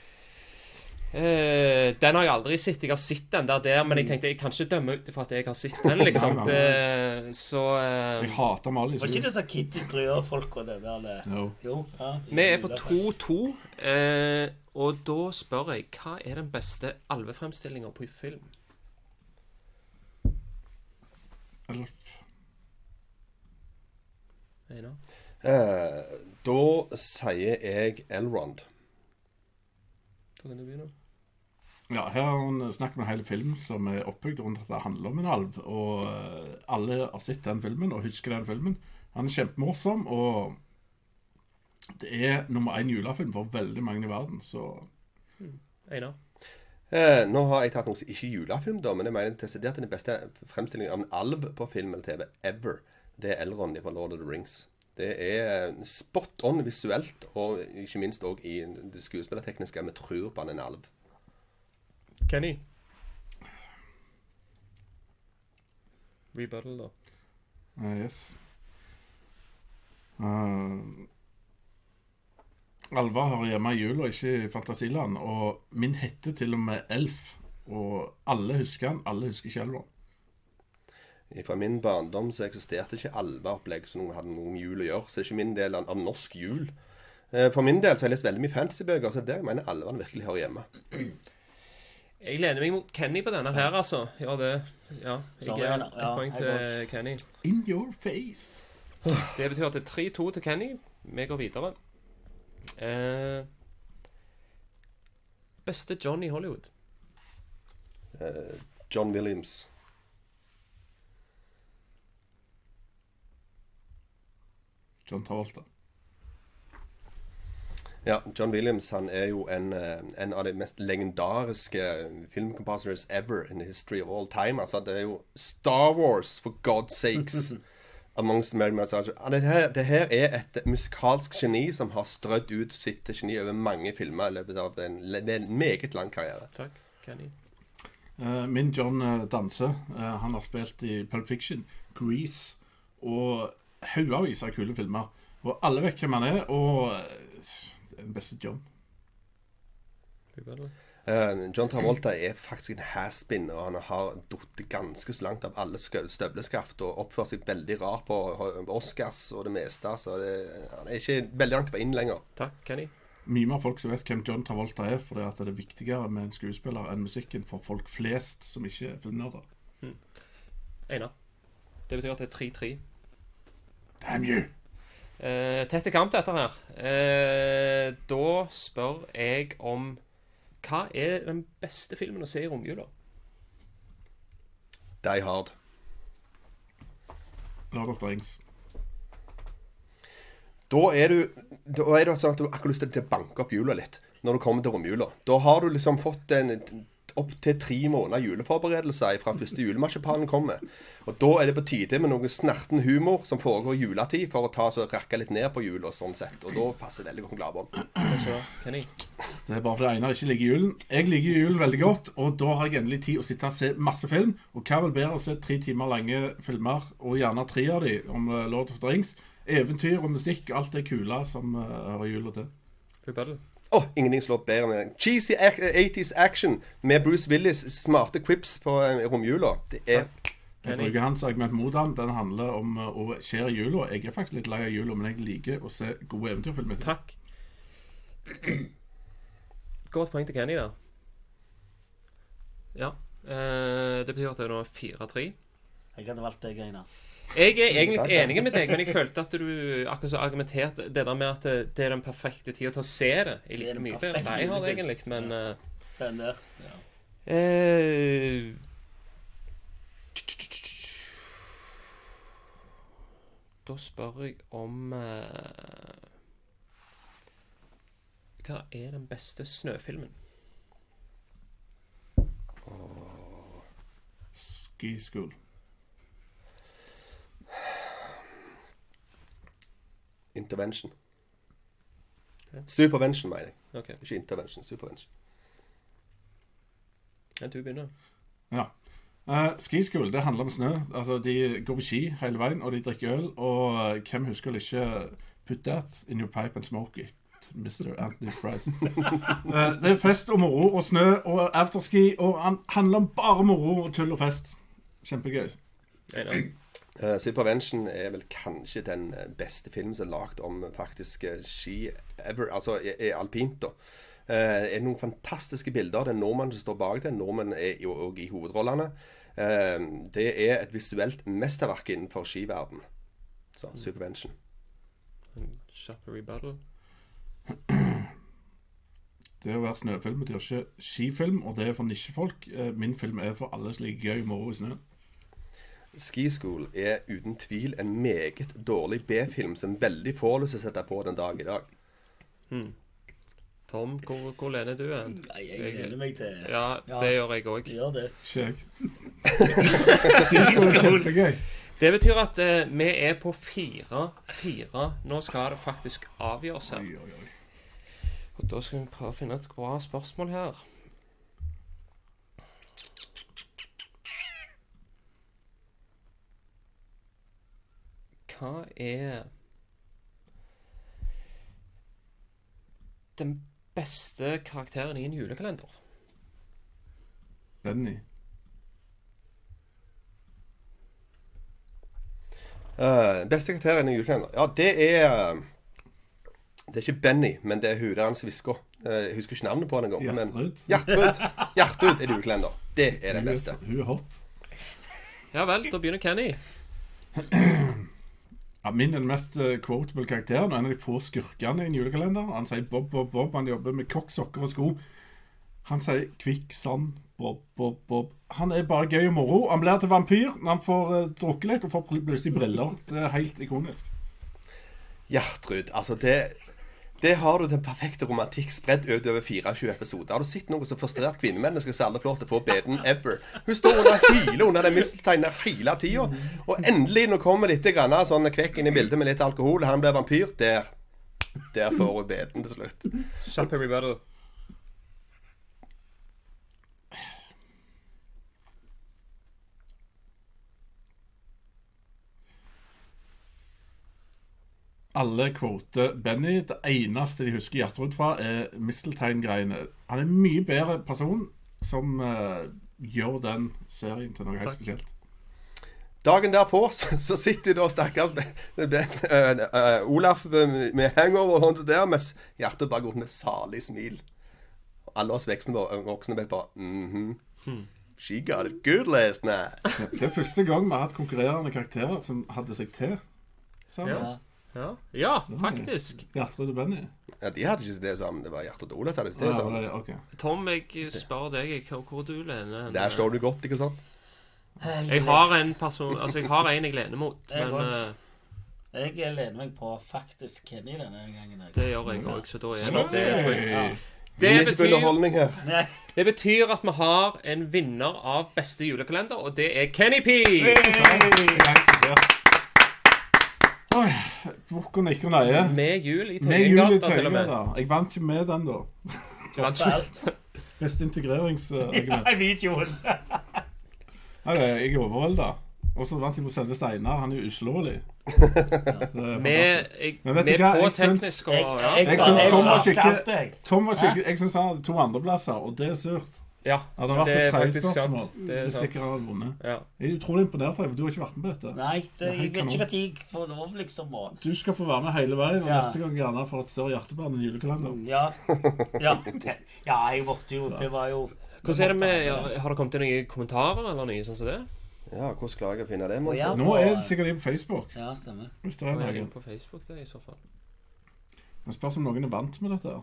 Eh, den har jeg aldri sett. Jeg har sett den der, der men jeg tenkte jeg kan ikke dømme ut ifra at jeg har sett den, liksom. Nei, nei, Det, så eh, Jeg hater Amalies Var ikke jul. det så Kitty Brøer-folk og det der? Det? Jo. Jo, ja. vi er på to to, eh, og da spør jeg hva er den beste alvefremstillinga på film? Elf. Einar? Eh, da sier jeg Elrond. Da kan du begynne. Ja, her har han snakket med en hel film som er oppbygd rundt at det handler om en alv. Og eh, alle har sett den filmen og husker den filmen. Han er kjempemorsom, og det er nummer én julefilm for veldig mange i verden. Så Einar? Eh, nå har jeg tatt noe som ikke julefilm, da, men jeg mener desidert den beste fremstillingen av en alv på film eller T V ever. Det er Elrond fra Lord of the Rings. Det er spot on visuelt, og ikke minst også i det skuespillertekniske. Vi tror på han en alv. Kenny? Rebuttal, da. Uh, yes. Uh, Alva hører hjemme i jul og ikke i Fantasiland, og min heter til og med Elf, og alle husker han, alle husker ikke Elva. Fra min barndom så eksisterte ikke alveopplegg som noen hadde noe med jul å gjøre, så det er ikke min del av, av norsk jul. Uh, for min del så har jeg lest veldig mye fantasybøker, så det er der jeg mener alvene virkelig hører hjemme. Jeg lener meg mot Kenny på denne her, altså. Ja, det... Ja, jeg Sorry, gir Anna. et Ja, poeng jeg til Kenny. In your face. Det betyr at det er tre to til Kenny. Vi går videre. Eh, beste John i Hollywood? Uh, John Williams. John Travolta. Ja, John Williams han er jo en, en av de mest legendariske filmcompositors ever in the history of all time. Altså, det er jo Star Wars, for God's sakes, amongst Mary Massage. Det her, det her er et musikalsk geni som har strødd ut sitt geni over mange filmer i løpet av en, en meget lang karriere. Takk, Kenny. Uh, min John uh, danser. Uh, han har spilt i Pulp Fiction, Grease og haugavis av kule filmer. Og alle vet hvem han er, og uh, den beste John. Uh, John Travolta er faktisk en has-been, og han har duttet ganske så langt av alle støvleskaft og oppført seg veldig rart på Oscars og det meste, så det, han er ikke veldig langt på inn lenger. Takk, Kenny. Mye av folk som vet hvem John Travolta er, for det, at det er viktigere med en skuespiller enn musikken for folk flest som ikke er filmnerder. Mm. Einar. Det betyr at det er tre tre. Damn you! Eh, tette kamp dette her. Eh, da spør jeg om hva er den beste filmen å se i romjula? Die Hard. Lord of the Rings. Da er du Da er det sånn at du akkurat lyst til å banke opp jula litt når du kommer til romjula. Da har du liksom fått en opp til tre måneder juleforberedelser fra første julemarsipanen kommer. Og da er det på tide med noe snerten humor som foregår i juletid, for å ta så rakke litt ned på jul og sånn sett. Og da passer det veldig godt med Gladbånd. Kenny. Det er bare fordi Einar ikke liker julen. Jeg liker julen veldig godt, og da har jeg endelig tid å sitte og se masse film. Og hva vel bedre å se tre timer lange filmer, og gjerne tre av de, om Lord of the Rings. Eventyr og mystikk, alt det kule som uh, hører jula til. Rebuttal. Åh, oh, ingenting slår bedre med cheesy eighties action med Bruce Willis smarte quips på uh, romjula. Det er... Jeg bruker hans argument mot han. Den handler om uh, å skjære i jula. Jeg er faktisk litt lei av jula, men jeg liker å se gode eventyrfilmer. Takk. Godt poeng til Kenny da. Ja. Eh, det betyr at det er nå fire tre. Jeg hadde valgt deg, Einar. Jeg er egentlig enig med deg, men jeg følte at du akkurat så argumenterte det der med at det, det er den perfekte tiden til å se det. Jeg liker det mye bedre. Nei, jeg har det egentlig, men uh, Den der, ja. eh, Da spør jeg om uh, hva er den beste snøfilmen? Ski School. Intervention. Okay. Supervention, mener jeg. Okay. Ikke intervention, supervention. Ja, du begynner. Ja. Uh, Ski School, det handler om snø. Altså, de går på ski hele veien, og de drikker øl. Og uh, hvem husker ikke put that in your pipe and smoke it, mister Anthony Price. uh, det er fest og moro og snø og afterski, og han handler om bare moro og tull og fest. Kjempegøy. Einar. Uh, Supervention er vel kanskje den beste filmen som er lagt om faktisk uh, ski ever, altså er, er alpint da. Uh, er noen fantastiske bilder. Det er nordmenn som står bak det. Nordmenn er jo også i hovedrollene. Uh, det er et visuelt mesterverk innenfor skiverden. Så, Supervention. Shoppery Battle. Det å være snøfilm betyr ikke skifilm, og det er for nisjefolk. Uh, min film er for alle som liker gøy moro i snø. Ski School er uten tvil en meget dårlig B-film som veldig få har lyst til å sette på den dag i dag. Hmm. Tom, hvor, hvor lener du hen? Nei, jeg gleder meg til Ja, Ja. det gjør jeg òg. Gjør det. Skjegg. Kjempegøy. Det betyr at eh, vi er på fire. Fire. Nå skal det faktisk avgjøres her. Oi, oi, oi. Og da skal vi prøve å finne et bra spørsmål her. Hva er den beste karakteren i en julekalender? Benny. Uh, beste karakteren i julekalender? Ja, det er Det er ikke Benny, men det er hun der han svisker. Uh, jeg husker ikke navnet på henne engang. men- Gjertrud. Gjertrud. Gjertrud er julekalender. Det er den beste. Hun er hot. Ja vel, da begynner Kenny. Ja, min er den mest eh, quotable karakteren, og en av de få skurkene i en julekalender. Han sier Bob, Bob, Bob. Han jobber med kokk, sokker og sko. Han sier kvikk, sand, Bob, Bob, Bob. Han er bare gøy og moro. Han blir til vampyr når han får uh, drukket litt og får plutselig briller. Det er helt ikonisk. Gjertrud. Altså, det Det har du den perfekte romantikk spredd ut over fireogtjue episoder. Har du sett noe så frustrert kvinnemenneske som aldri får lov til å få beden ever? Hun står under hyler under den mistelteinen hele tida. Og endelig, nå kommer litt grann sånn kvekk inn i bildet med litt alkohol, og han blir vampyr. Der Der får hun beden til slutt. Shut everybody. Alle quoter Benny. Det eneste de husker Gjertrud fra, er Misteltein-greiene. Han er en mye bedre person som uh, gjør den serien til noe helt Takk. spesielt. Dagen derpå så, så sitter da stakkars be, be, be, uh, uh, Olaf med hangover og hånda der, mens Gjertrud bare går med salig smil. Alle oss voksne, voksne vet bare mhm. Hmm. She got it good last night. Det, det er første gang vi har hatt konkurrerende karakterer som hadde seg til sammen. Ja. Ja, ja faktisk. Gjertrud og Benny. Ja, de hadde ikke det sammen. Det var Gjertrud og Olaf som hadde det Ja, sammen. det- ok. Tom, jeg spør deg hvor, hvor du lener. Der slår du godt, ikke sant? Jeg har en person Altså, jeg har en jeg lener mot, Jeg men også. eh, Jeg lener meg på faktisk Kenny denne gangen. jeg. det gjør jeg òg, så da er nok det Hey. trygt. Ja. Det Ikke på betyr, underholdning her. Nei. det betyr at vi har en vinner av beste julekalender, og det er Kenny P. Oi, Bukk og nikk og neie. Med jul i Med jul i Tøyengata, til og med. Tøyengata. Jeg vant ikke med den, da. Du vant ikke. Beste integreringsargument. Ja, videoen. Nei, jeg er overvelda. Og så vant jeg på selve Steinar. Han er jo uslåelig. Det er Med, fantastisk. jeg, Men vet med du hva, på jeg syns- teknisk og Jeg, ja. jeg, Jeg tar- synes jeg Tom tar var skikkelig- alt, jeg. Tom var skikkelig, jeg syns han hadde to andreplasser, og det er surt. ja, Hadde det vært det er et tredje faktisk spørsmål, sant. Det er så sant. sikkert hadde han vunnet. Ja. Jeg er utrolig imponert for deg, for du har ikke vært med på dette. Nei, det, Det er jeg helt vet ikke kanon. hva jeg får lov, liksom. Og, Du skal få være med hele veien, og Ja. neste gang gjerne få et større hjertebarn enn julekalender. ja, ja, det, ja, jeg måtte jo Det var jo Hvordan er det med ja, Har det kommet inn noen kommentarer eller noe sånn som det? Ja, hvordan klarer jeg å finne det? må Å, ja. jeg? Nå er det sikkert de på Facebook, Ja, stemmer. hvis det Nå er er jeg noen. inne på Facebook, det i så fall. Men spørs om noen er vant med dette.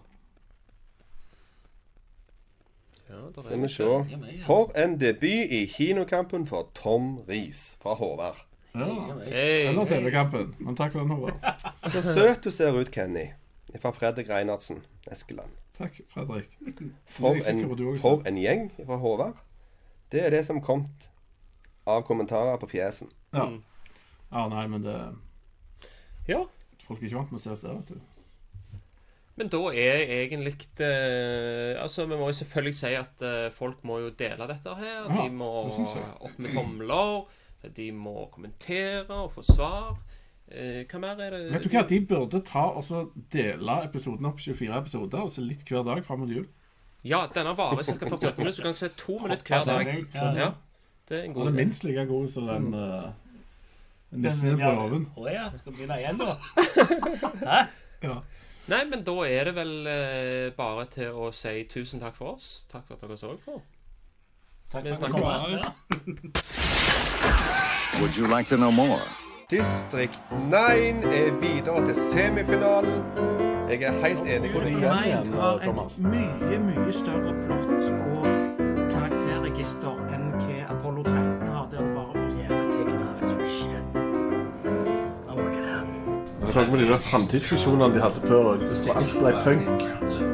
Ja, der Skal er vi det. se. Ja, meg, ja. For en debut i kinokampen for Tom Riis fra Håvard. Ja. Hey. Eller T V-kampen. Men takk for den, Håvard. Så søt du ser ut, Kenny. Fra Fredrik Reinhardsen, Eskeland. Takk, Fredrik. For Jeg er sikker en, på at du også for en gjeng fra Håvard. Det er det som kom av kommentarer på fjesen. Ja. Mm. ja, nei, men det Ja, Folk er ikke vant med å se oss der, vet du. men da er egentlig eh, Altså, vi må jo selvfølgelig si at eh, folk må jo dele dette her. Ja, De må det synes jeg. opp med tomler. De må kommentere og få svar. Eh, hva mer er det? Vet du hva, de burde ta og så dele episoden opp i tjuefire episoder, og så litt hver dag frem mot jul. Ja, denne varer ca. førtiåtte minutter, så du kan se to minutter hver dag. Ja. Ja, det er en Han god er idé. minst like god som den uh, nissen på Ja. låven. Å ja, skal begynne igjen, da? Ja. Nei, men da er det vel eh, bare til å si tusen takk for oss. Takk for at dere så på. Takk Vi for at du snakkes. kom. Ja. Would you like to know more? Distrikt ni er videre til semifinalen. Jeg er helt enig med deg. Nine har et mye, mye større plott og karakterregister enn hva Apollo tretten har. Der det bare får Jeg tenker på de der framtidsvisjonene de hadde før. Det skulle alt ble punk.